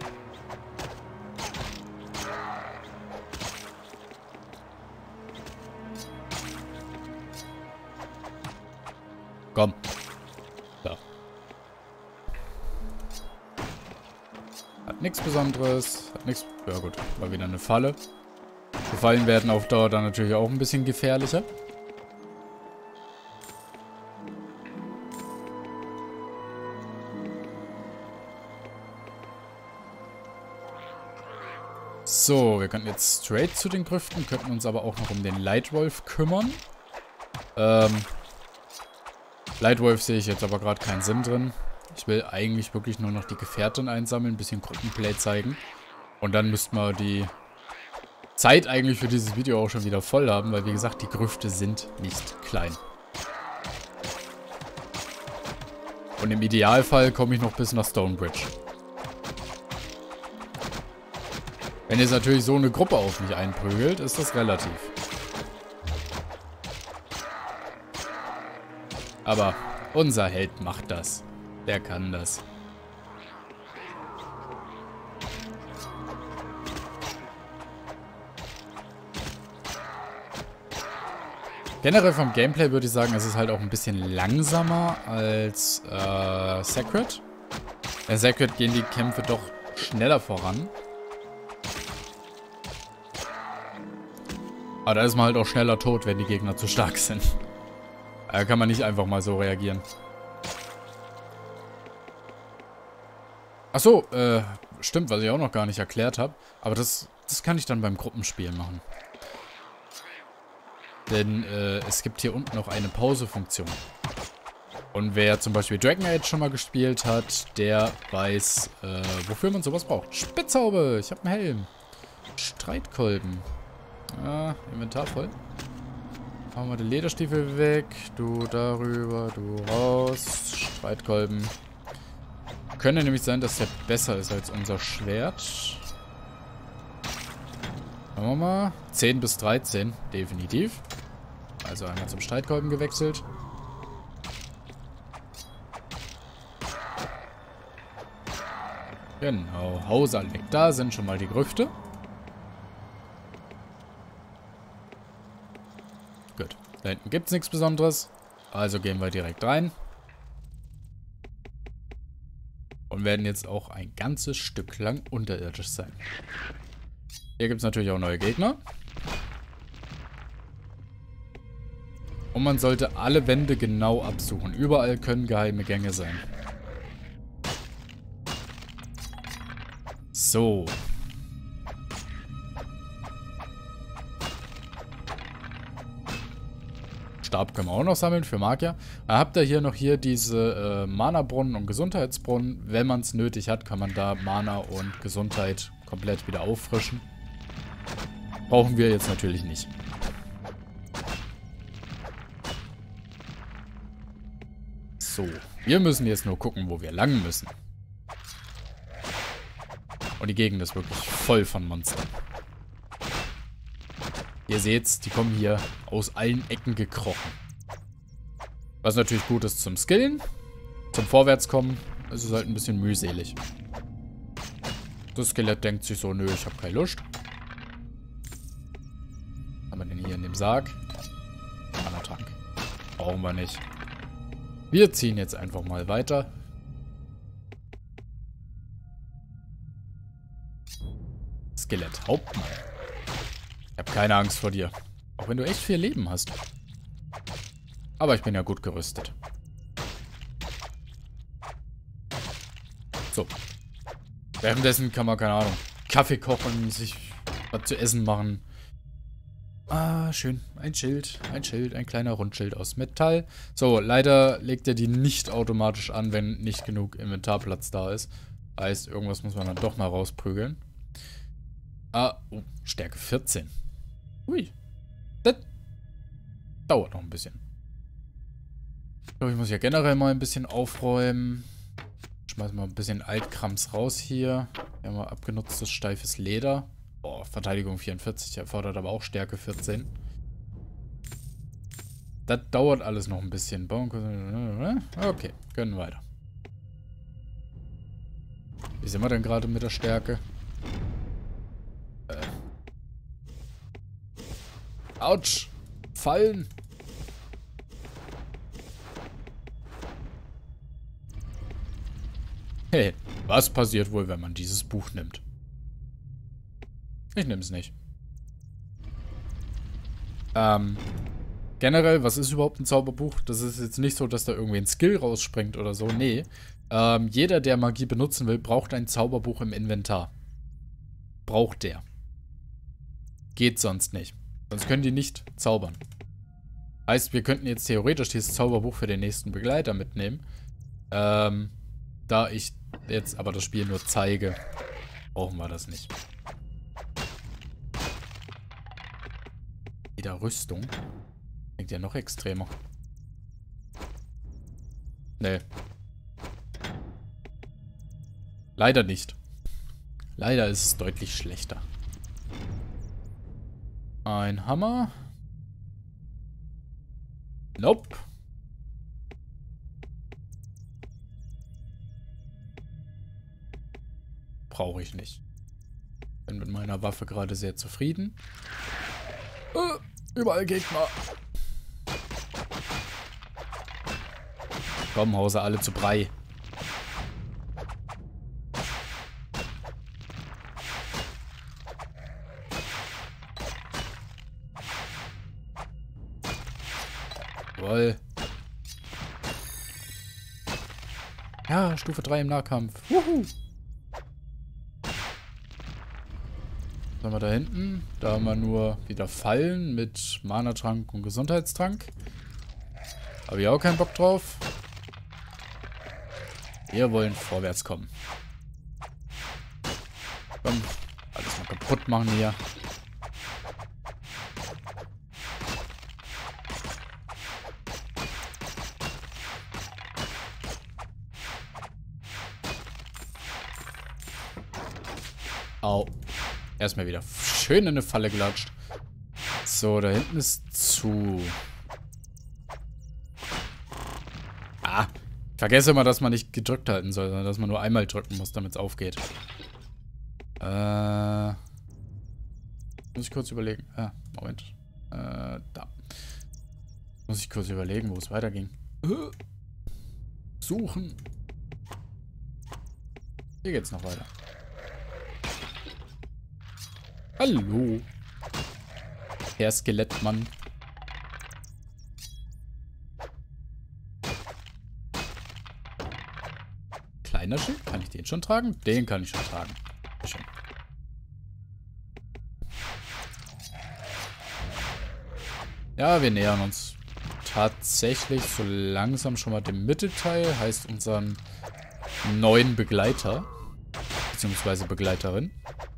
Komm. So. Hat nichts Besonderes. Hat nichts. Ja gut, war wieder eine Falle. Die Fallen werden auf Dauer dann natürlich auch ein bisschen gefährlicher. So, wir könnten jetzt straight zu den Grüften, könnten uns aber auch noch um den Lightwolf kümmern. Ähm, Lightwolf sehe ich jetzt aber gerade keinen Sinn drin. Ich will eigentlich wirklich nur noch die Gefährtin einsammeln, ein bisschen Gruppenplay zeigen. Und dann müssten wir die Zeit eigentlich für dieses Video auch schon wieder voll haben, weil wie gesagt, die Grüfte sind nicht klein. Und im Idealfall komme ich noch bis nach Stonebridge. Wenn jetzt natürlich so eine Gruppe auf mich einprügelt, ist das relativ. Aber unser Held macht das. Der kann das. Generell vom Gameplay würde ich sagen, es ist halt auch ein bisschen langsamer als äh, Sacred. Bei Sacred gehen die Kämpfe doch schneller voran. Aber da ist man halt auch schneller tot, wenn die Gegner zu stark sind. Da kann man nicht einfach mal so reagieren. Achso, äh, stimmt, was ich auch noch gar nicht erklärt habe. Aber das, das kann ich dann beim Gruppenspiel machen. Denn äh, es gibt hier unten noch eine Pause-Funktion. Und wer zum Beispiel Dragon Age schon mal gespielt hat, der weiß, äh, wofür man sowas braucht. Spitzhaube, ich habe einen Helm. Streitkolben. Ah, Inventar voll. Machen wir den Lederstiefel weg. Du darüber, du raus. Streitkolben. Könnte nämlich sein, dass der besser ist als unser Schwert. Schauen wir mal. zehn bis dreizehn, definitiv. Also einmal zum Streitkolben gewechselt. Genau, Hausanleg. Da sind schon mal die Grüfte. Gut. Da hinten gibt es nichts Besonderes. Also gehen wir direkt rein. Und werden jetzt auch ein ganzes Stück lang unterirdisch sein. Hier gibt es natürlich auch neue Gegner. Und man sollte alle Wände genau absuchen. Überall können geheime Gänge sein. So. Stab können wir auch noch sammeln für Magier. Dann habt ihr hier noch hier diese äh, Mana-Brunnen und Gesundheitsbrunnen. Wenn man es nötig hat, kann man da Mana und Gesundheit komplett wieder auffrischen. Brauchen wir jetzt natürlich nicht. So. Wir müssen jetzt nur gucken, wo wir lang müssen. Und die Gegend ist wirklich voll von Monstern. Ihr seht's, die kommen hier aus allen Ecken gekrochen. Was natürlich gut ist zum Skillen. Zum Vorwärtskommen ist es halt ein bisschen mühselig. Das Skelett denkt sich so, nö, ich habe keine Lust. Was haben wir denn hier in dem Sarg? Mana-Trank. Brauchen wir nicht. Wir ziehen jetzt einfach mal weiter. Skelett, Hauptmann. Ich habe keine Angst vor dir. Auch wenn du echt viel Leben hast. Aber ich bin ja gut gerüstet. So. Währenddessen kann man, keine Ahnung, Kaffee kochen, sich was zu essen machen. Ah, schön. Ein Schild, ein Schild, ein kleiner Rundschild aus Metall. So, leider legt er die nicht automatisch an, wenn nicht genug Inventarplatz da ist. Heißt, irgendwas muss man dann doch mal rausprügeln. Ah, oh, Stärke vierzehn. Ui. Das dauert noch ein bisschen. Ich glaube, ich muss ja generell mal ein bisschen aufräumen. Schmeißen wir ein bisschen Altkrams raus hier. Wir haben mal abgenutztes, steifes Leder. Boah, Verteidigung vierundvierzig, erfordert aber auch Stärke vierzehn. Das dauert alles noch ein bisschen. Okay, können weiter. Wie sind wir denn gerade mit der Stärke? Äh. Autsch! Fallen! Hey, was passiert wohl, wenn man dieses Buch nimmt? Ich nehme es nicht. Ähm, generell, was ist überhaupt ein Zauberbuch? Das ist jetzt nicht so, dass da irgendwie ein Skill rausspringt oder so. Nee. Ähm, jeder, der Magie benutzen will, braucht ein Zauberbuch im Inventar. Braucht der. Geht sonst nicht. Sonst können die nicht zaubern. Heißt, wir könnten jetzt theoretisch dieses Zauberbuch für den nächsten Begleiter mitnehmen. Ähm, da ich jetzt aber das Spiel nur zeige, brauchen wir das nicht. Wieder Rüstung. Klingt ja noch extremer. Nee. Leider nicht. Leider ist es deutlich schlechter. Ein Hammer. Nope. Brauche ich nicht. Bin mit meiner Waffe gerade sehr zufrieden. Uh, überall Gegner. Komm, Hause alle zu Brei. Jawohl. Ja, Stufe drei im Nahkampf. Wuhu. Was haben wir da hinten? Da haben wir nur wieder Fallen mit Mana-Trank und Gesundheitstrank. Habe ich auch keinen Bock drauf. Wir wollen vorwärts kommen. Komm, alles mal kaputt machen hier. Au. Erstmal wieder schön in eine Falle gelatscht. So, da hinten ist zu. Ah. Ich vergesse immer, dass man nicht gedrückt halten soll, sondern dass man nur einmal drücken muss, damit es aufgeht. Äh. Muss ich kurz überlegen. Ah, Moment. Äh, da. Muss ich kurz überlegen, wo es weiterging. Äh. Suchen. Hier geht's noch weiter. Hallo. Herr Skelettmann. Kleiner Schild? Kann ich den schon tragen? Den kann ich schon tragen. Schön. Ja, wir nähern uns tatsächlich so langsam schon mal dem Mittelteil. Heißt unseren neuen Begleiter. Beziehungsweise Begleiterin.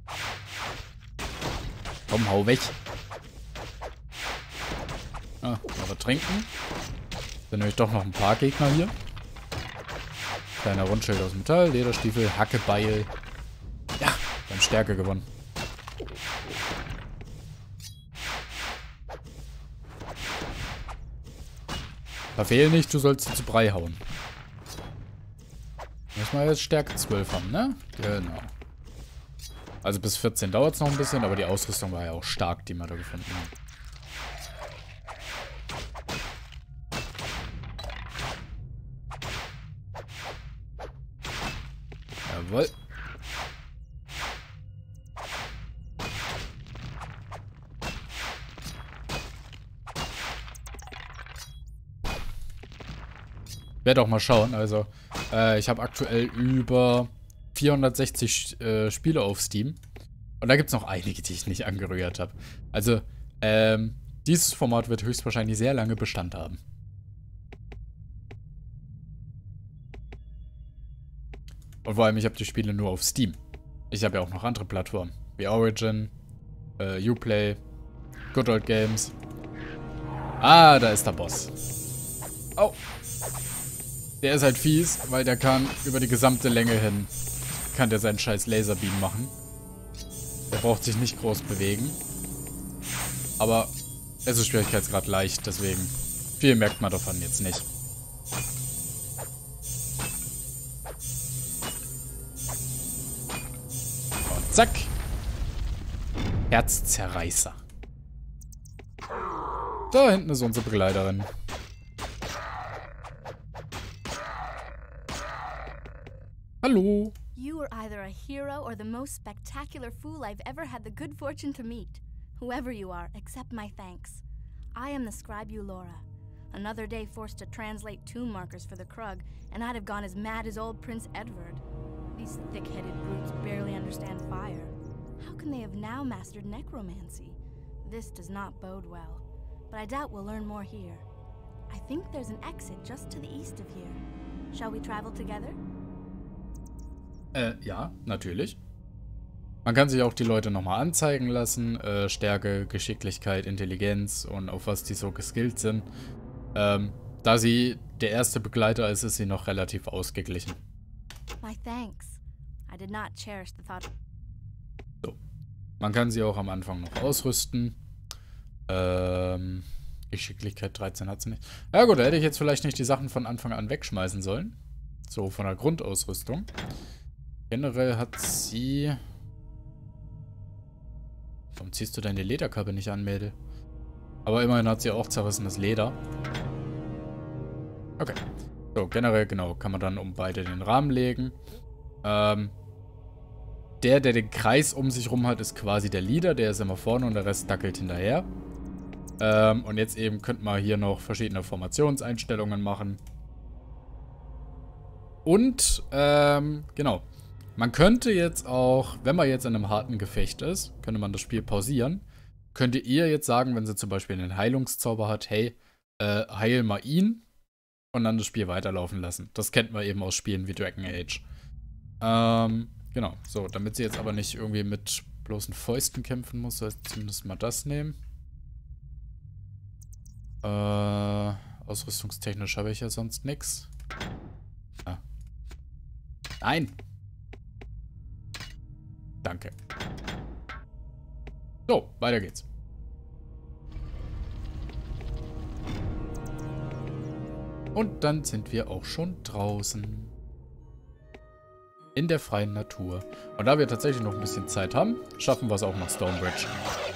Komm, hau weg. Ah, mal was trinken. Dann nämlich doch noch ein paar Gegner hier. Kleiner Rundschild aus Metall, Lederstiefel, Hackebeil. Ja, wir haben Stärke gewonnen. Verfehl nicht, du sollst sie zu Brei hauen. Müssen wir jetzt Stärke zwölf haben, ne? Genau. Also bis vierzehn dauert es noch ein bisschen, aber die Ausrüstung war ja auch stark, die wir da gefunden haben. Jawohl. Ich werde auch mal schauen, also äh, ich habe aktuell über vierhundertsechzig äh, Spiele auf Steam. Und da gibt es noch einige, die ich nicht angerührt habe. Also, ähm, dieses Format wird höchstwahrscheinlich sehr lange Bestand haben. Und vor allem, ich habe die Spiele nur auf Steam. Ich habe ja auch noch andere Plattformen. Wie Origin, äh, Uplay, Good Old Games. Ah, da ist der Boss. Oh. Der ist halt fies, weil der kann über die gesamte Länge hin kann der seinen scheiß Laserbeam machen. Der braucht sich nicht groß bewegen. Aber es ist Schwierigkeitsgrad leicht, deswegen viel merkt man davon jetzt nicht. Und zack. Herzzerreißer. Da hinten ist unsere Begleiterin. Hallo. You are either a hero or the most spectacular fool I've ever had the good fortune to meet. Whoever you are, accept my thanks. I am the scribe Eulora. Another day forced to translate tomb markers for the Krug, and I'd have gone as mad as old Prince Edward. These thick-headed brutes barely understand fire. How can they have now mastered necromancy? This does not bode well, but I doubt we'll learn more here. I think there's an exit just to the east of here. Shall we travel together? Äh, ja, natürlich. Man kann sich auch die Leute nochmal anzeigen lassen. Äh, Stärke, Geschicklichkeit, Intelligenz und auf was die so geskillt sind. Ähm, da sie der erste Begleiter ist, ist sie noch relativ ausgeglichen. My thanks. I did not cherish the thought. So. Man kann sie auch am Anfang noch ausrüsten. Ähm, Geschicklichkeit dreizehn hat sie nicht. Ja gut, da hätte ich jetzt vielleicht nicht die Sachen von Anfang an wegschmeißen sollen. So, von der Grundausrüstung. Generell hat sie... Warum ziehst du deine Lederkappe nicht an, Mädel? Aber immerhin hat sie auch zerrissenes Leder. Okay. So, generell, genau, kann man dann um beide den Rahmen legen. Ähm, der, der den Kreis um sich rum hat, ist quasi der Leader. Der ist immer vorne und der Rest dackelt hinterher. Ähm, und jetzt eben könnte man hier noch verschiedene Formationseinstellungen machen. Und, ähm, genau. Man könnte jetzt auch, wenn man jetzt in einem harten Gefecht ist, könnte man das Spiel pausieren. Könnte ihr jetzt sagen, wenn sie zum Beispiel einen Heilungszauber hat, hey, äh, heil mal ihn und dann das Spiel weiterlaufen lassen. Das kennt man eben aus Spielen wie Dragon Age. Ähm, genau. So, damit sie jetzt aber nicht irgendwie mit bloßen Fäusten kämpfen muss, soll ich zumindest mal das nehmen. Äh, ausrüstungstechnisch habe ich ja sonst nichts. Ah. Nein! Danke. So, weiter geht's. Und dann sind wir auch schon draußen. In der freien Natur. Und da wir tatsächlich noch ein bisschen Zeit haben, schaffen wir es auch nach Stonebridge.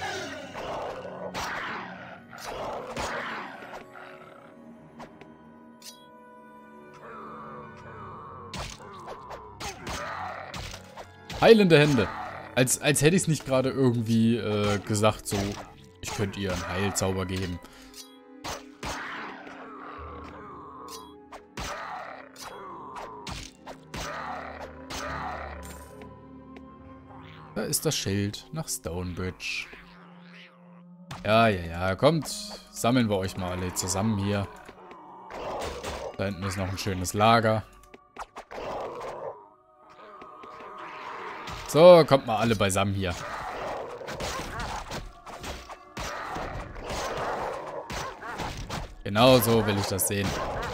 Heilende Hände. Als, als hätte ich es nicht gerade irgendwie äh, gesagt, so, ich könnte ihr einen Heilzauber geben. Da ist das Schild nach Stonebridge. Ja, ja, ja, kommt. Sammeln wir euch mal alle zusammen hier. Da hinten ist noch ein schönes Lager. So, kommt mal alle beisammen hier. Genau so will ich das sehen.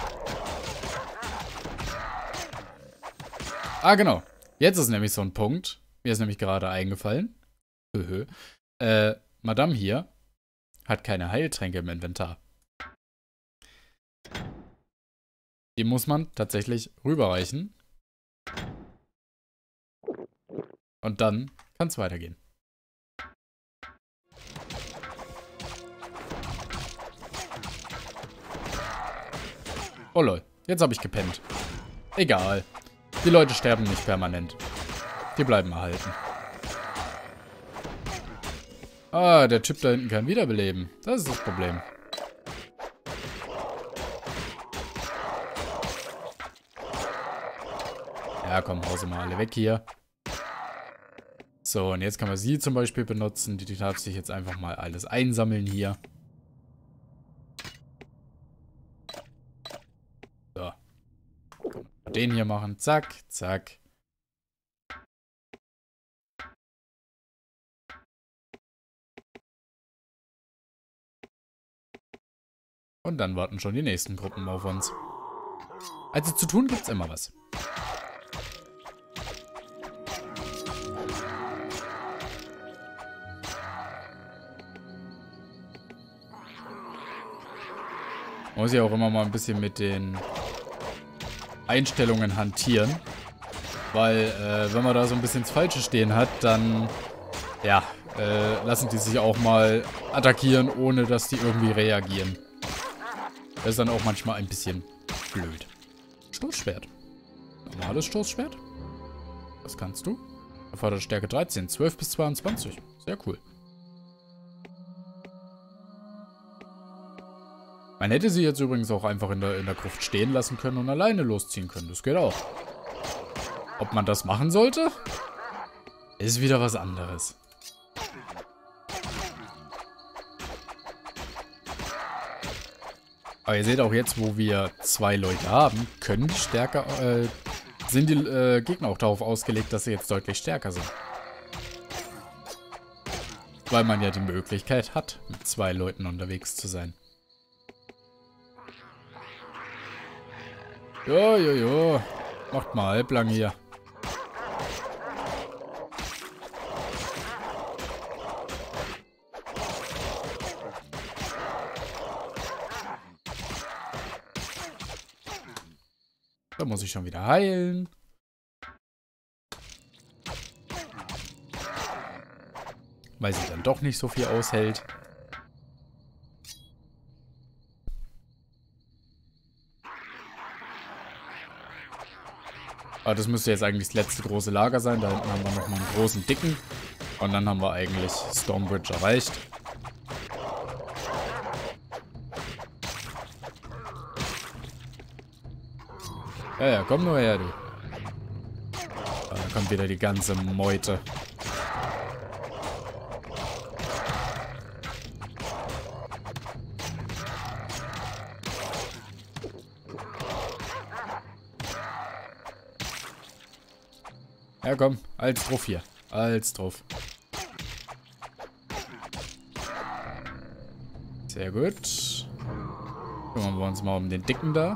Ah, genau. Jetzt ist nämlich so ein Punkt. Mir ist nämlich gerade eingefallen. Höhö. Äh, Madame hier hat keine Heiltränke im Inventar. Die muss man tatsächlich rüberreichen. Und dann kann es weitergehen. Oh lol, jetzt habe ich gepennt. Egal. Die Leute sterben nicht permanent. Die bleiben erhalten. Ah, der Typ da hinten kann wiederbeleben. Das ist das Problem. Ja, komm, hause mal alle weg hier. So, und jetzt kann man sie zum Beispiel benutzen. Die, die darf sich jetzt einfach mal alles einsammeln hier. So. Den hier machen. Zack, zack. Und dann warten schon die nächsten Gruppen auf uns. Also zu tun gibt's immer was. Muss ich auch immer mal ein bisschen mit den Einstellungen hantieren. Weil, äh, wenn man da so ein bisschen das Falsche stehen hat, dann, ja, äh, lassen die sich auch mal attackieren, ohne dass die irgendwie reagieren. Das ist dann auch manchmal ein bisschen blöd. Stoßschwert. Normales Stoßschwert. Was kannst du? Erfordert Stärke dreizehn, zwölf bis zweiundzwanzig. Sehr cool. Man hätte sie jetzt übrigens auch einfach in der, in der Gruft stehen lassen können und alleine losziehen können. Das geht auch. Ob man das machen sollte? Ist wieder was anderes. Aber ihr seht auch jetzt, wo wir zwei Leute haben, können die stärker, äh, sind die äh, Gegner auch darauf ausgelegt, dass sie jetzt deutlich stärker sind. Weil man ja die Möglichkeit hat, mit zwei Leuten unterwegs zu sein. Jo, jo, jo. Macht mal halblang hier. Da muss ich schon wieder heilen. Weil sie dann doch nicht so viel aushält. Aber das müsste jetzt eigentlich das letzte große Lager sein. Da hinten haben wir nochmal einen großen, dicken. Und dann haben wir eigentlich Stonebridge erreicht. Ja, ja, komm nur her, du. kommt wieder die ganze Meute. Ja, komm. Als drauf hier. Als drauf. Sehr gut. Kümmern wir uns mal um den Dicken da.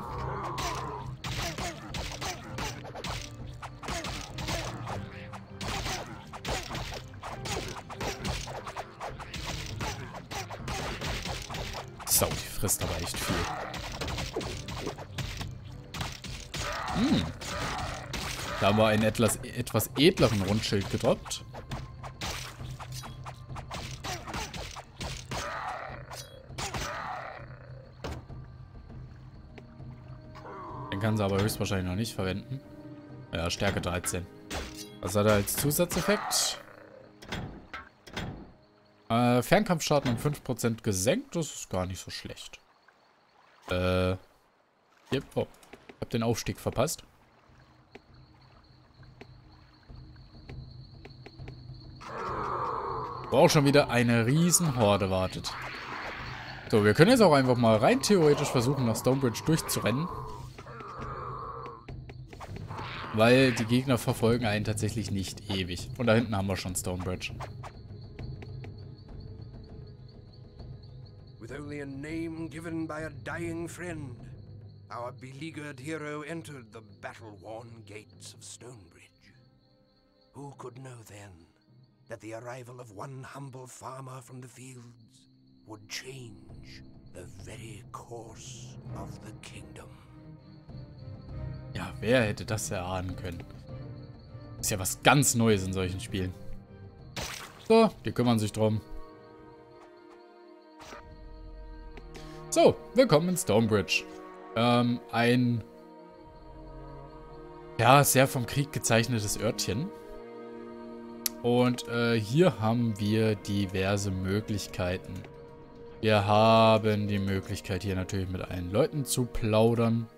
Sau, die frisst aber echt viel. Hm. Da haben wir einen etwas, etwas edleren Rundschild gedroppt. Den kann sie aber höchstwahrscheinlich noch nicht verwenden. Ja, Stärke dreizehn. Was hat er als Zusatzeffekt? Äh, Fernkampfschaden um fünf Prozent gesenkt. Das ist gar nicht so schlecht. Äh. Hier, oh. Ich hab den Aufstieg verpasst. Wo auch schon wieder eine Riesenhorde wartet. So, wir können jetzt auch einfach mal rein theoretisch versuchen, nach Stonebridge durchzurennen. Weil die Gegner verfolgen einen tatsächlich nicht ewig. Und da hinten haben wir schon Stonebridge. With only a name given by a dying friend, our beleaguered hero entered the battle-worn gates of Stonebridge. Who could know then that the arrival of one humble farmer from the fields would change the very course of the kingdom? Ja, wer hätte das erahnen können? Ist ja was ganz Neues in solchen Spielen. So, die kümmern sich drum. So, willkommen in Stonebridge. Ähm, ein ja, sehr vom Krieg gezeichnetes Örtchen. Und äh, hier haben wir diverse Möglichkeiten. Wir haben die Möglichkeit, hier natürlich mit allen Leuten zu plaudern.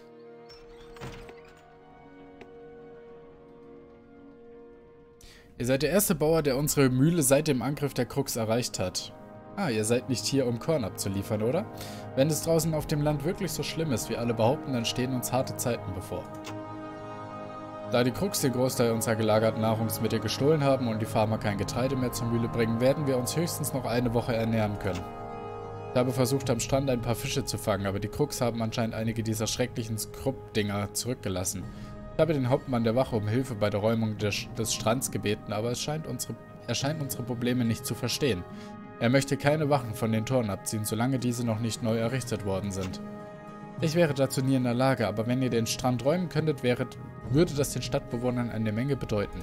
Ihr seid der erste Bauer, der unsere Mühle seit dem Angriff der Crooks erreicht hat. Ah, ihr seid nicht hier, um Korn abzuliefern, oder? Wenn es draußen auf dem Land wirklich so schlimm ist, wie alle behaupten, dann stehen uns harte Zeiten bevor. Da die Crooks den Großteil unserer gelagerten Nahrungsmittel gestohlen haben und die Farmer kein Getreide mehr zur Mühle bringen, werden wir uns höchstens noch eine Woche ernähren können. Ich habe versucht, am Strand ein paar Fische zu fangen, aber die Crooks haben anscheinend einige dieser schrecklichen Scrub-Dinger zurückgelassen. Ich habe den Hauptmann der Wache um Hilfe bei der Räumung des, des Strands gebeten, aber es scheint unsere, er scheint unsere Probleme nicht zu verstehen. Er möchte keine Wachen von den Toren abziehen, solange diese noch nicht neu errichtet worden sind. Ich wäre dazu nie in der Lage, aber wenn ihr den Strand räumen könntet, wäre, würde das den Stadtbewohnern eine Menge bedeuten.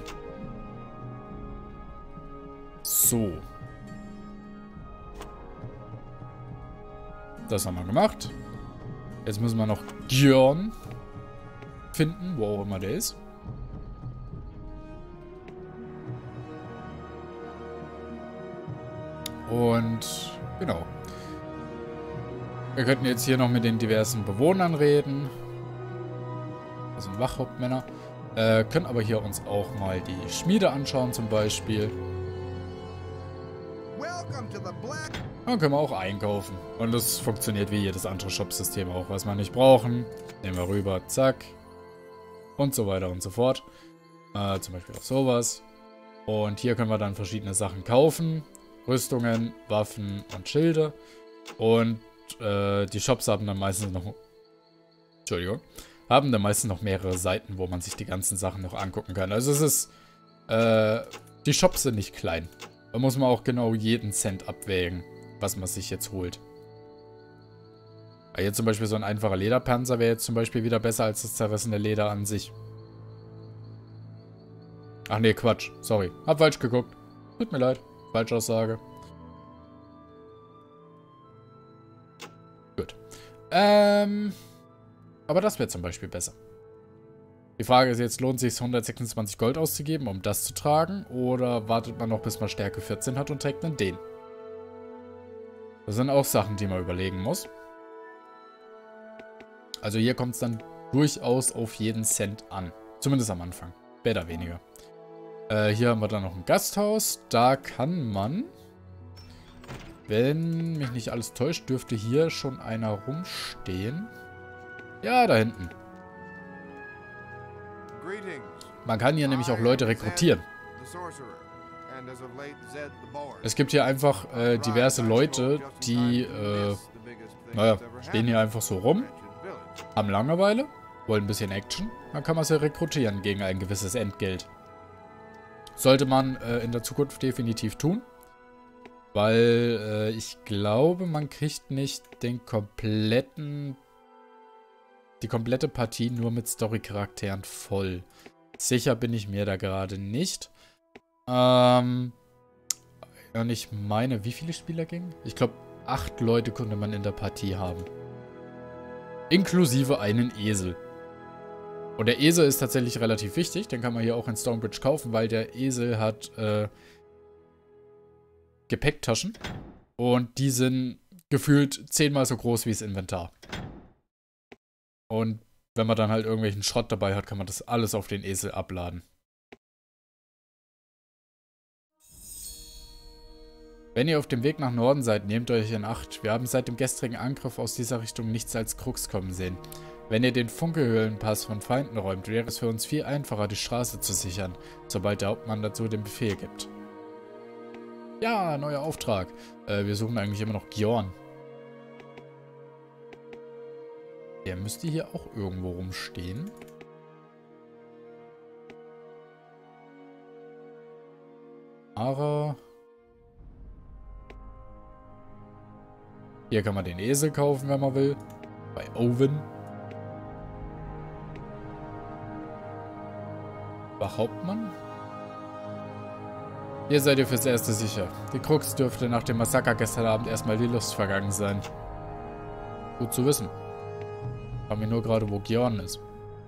So. Das haben wir gemacht. Jetzt müssen wir noch Gjörn finden, wo auch immer der ist. Und genau. Wir könnten jetzt hier noch mit den diversen Bewohnern reden. Das sind Wachhauptmänner. Äh, können aber hier uns auch mal die Schmiede anschauen zum Beispiel. Dann können wir auch einkaufen. Und das funktioniert wie jedes andere Shop-System auch. Was wir nicht brauchen, nehmen wir rüber, zack. Und so weiter und so fort. Äh, zum Beispiel auch sowas. Und hier können wir dann verschiedene Sachen kaufen. Rüstungen, Waffen und Schilde. Und äh, die Shops haben dann meistens noch... Entschuldigung. Haben dann meistens noch mehrere Seiten, wo man sich die ganzen Sachen noch angucken kann. Also es ist... Äh, die Shops sind nicht klein. Da muss man auch genau jeden Cent abwägen, was man sich jetzt holt. Hier zum Beispiel so ein einfacher Lederpanzer wäre jetzt zum Beispiel wieder besser als das zerrissene Leder an sich. Ach nee, Quatsch. Sorry. Hab falsch geguckt. Tut mir leid. Falschaussage. Gut. Ähm. Aber das wäre zum Beispiel besser. Die Frage ist jetzt, lohnt es sich hundertsechsundzwanzig Gold auszugeben, um das zu tragen? Oder wartet man noch, bis man Stärke vierzehn hat und trägt dann den? Das sind auch Sachen, die man überlegen muss. Also hier kommt es dann durchaus auf jeden Cent an. Zumindest am Anfang. später weniger. Äh, hier haben wir dann noch ein Gasthaus. Da kann man, wenn mich nicht alles täuscht, dürfte hier schon einer rumstehen. Ja, da hinten. Man kann hier nämlich auch Leute rekrutieren. Es gibt hier einfach äh, diverse Leute, die, äh, naja, stehen hier einfach so rum, haben Langeweile, wollen ein bisschen Action, dann kann man sie rekrutieren gegen ein gewisses Entgelt. Sollte man äh, in der Zukunft definitiv tun, weil äh, ich glaube, man kriegt nicht den kompletten, die komplette Partie nur mit Story-Charakteren voll. Sicher bin ich mir da gerade nicht. Ähm, und ich meine, wie viele Spieler gingen? Ich glaube, acht Leute konnte man in der Partie haben. Inklusive einen Esel. Und der Esel ist tatsächlich relativ wichtig. Den kann man hier auch in Stonebridge kaufen, weil der Esel hat äh, Gepäcktaschen. Und die sind gefühlt zehnmal so groß wie das Inventar. Und wenn man dann halt irgendwelchen Schrott dabei hat, kann man das alles auf den Esel abladen. Wenn ihr auf dem Weg nach Norden seid, nehmt euch in Acht. Wir haben seit dem gestrigen Angriff aus dieser Richtung nichts als Krux kommen sehen. Wenn ihr den Funke-Höhlenpass von Feinden räumt, wäre es für uns viel einfacher, die Straße zu sichern, sobald der Hauptmann dazu den Befehl gibt. Ja, neuer Auftrag. Äh, wir suchen eigentlich immer noch Gjorn. Der müsste hier auch irgendwo rumstehen. Aber hier kann man den Esel kaufen, wenn man will. Bei Owen. Wachhauptmann. Hier seid ihr fürs Erste sicher. Die Krux dürfte nach dem Massaker gestern Abend erstmal die Lust vergangen sein. Gut zu wissen. Haben wir nur gerade, wo Gjorn ist.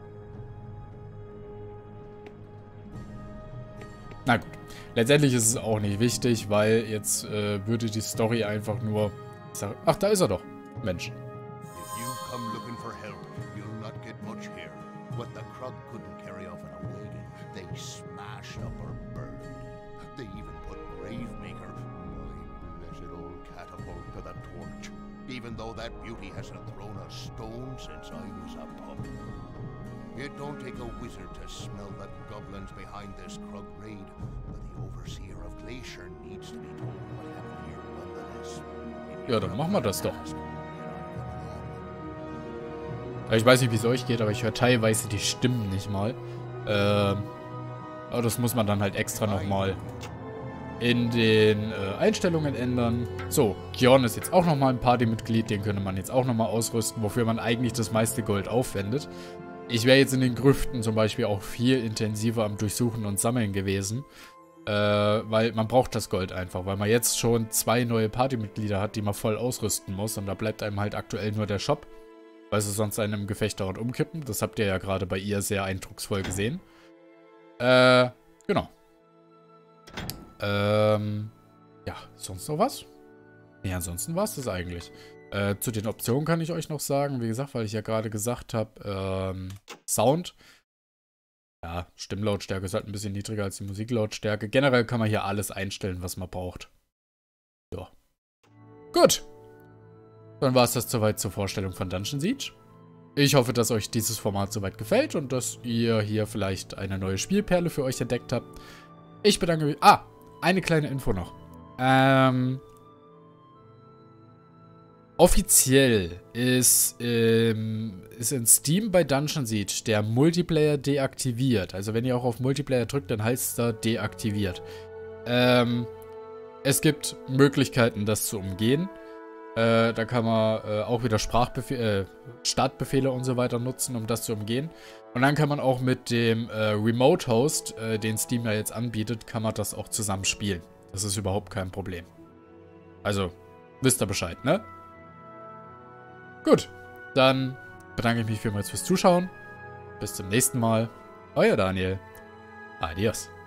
Na gut. Letztendlich ist es auch nicht wichtig, weil jetzt äh, würde die Story einfach nur... Ach, da ist er doch. Mensch. Even though that beauty hasn't thrown a stone since I was a pup. It don't take a wizard to smell the goblins behind this Krug raid, but the overseer of Glacier needs to be told what happened here nonetheless. Ja, dann machen wir das doch. Ich weiß nicht, wie es euch geht, aber ich höre teilweise die Stimmen nicht mal. Ähm, aber das muss man dann halt extra nochmal in den äh, Einstellungen ändern. So, Gjorn ist jetzt auch nochmal ein Partymitglied. Den könnte man jetzt auch nochmal ausrüsten, wofür man eigentlich das meiste Gold aufwendet. Ich wäre jetzt in den Grüften zum Beispiel auch viel intensiver am Durchsuchen und Sammeln gewesen. Äh, weil man braucht das Gold einfach, weil man jetzt schon zwei neue Partymitglieder hat, die man voll ausrüsten muss. Und da bleibt einem halt aktuell nur der Shop, weil sie sonst einen im Gefecht dauernd umkippen. Das habt ihr ja gerade bei ihr sehr eindrucksvoll gesehen. Äh, genau. Ähm, ja, sonst noch was? Ja, ansonsten war es das eigentlich. Äh, zu den Optionen kann ich euch noch sagen, wie gesagt, weil ich ja gerade gesagt habe, ähm, Sound. Ja, Stimmlautstärke ist halt ein bisschen niedriger als die Musiklautstärke. Generell kann man hier alles einstellen, was man braucht. Ja. Gut. Dann war es das soweit zur Vorstellung von Dungeon Siege. Ich hoffe, dass euch dieses Format soweit gefällt und dass ihr hier vielleicht eine neue Spielperle für euch entdeckt habt. Ich bedanke mich... Ah! Eine kleine Info noch. Ähm, offiziell ist, ähm, ist in Steam bei Dungeon Siege der Multiplayer deaktiviert. Also wenn ihr auch auf Multiplayer drückt, dann heißt es da deaktiviert. Ähm, es gibt Möglichkeiten, das zu umgehen. Äh, da kann man äh, auch wieder Sprachbefehle, äh, Startbefehle und so weiter nutzen, um das zu umgehen. Und dann kann man auch mit dem äh, Remote Host, äh, den Steam ja jetzt anbietet, kann man das auch zusammen spielen. Das ist überhaupt kein Problem. Also, wisst ihr Bescheid, ne? Gut, dann bedanke ich mich vielmals fürs Zuschauen. Bis zum nächsten Mal. Euer Daniel. Adios.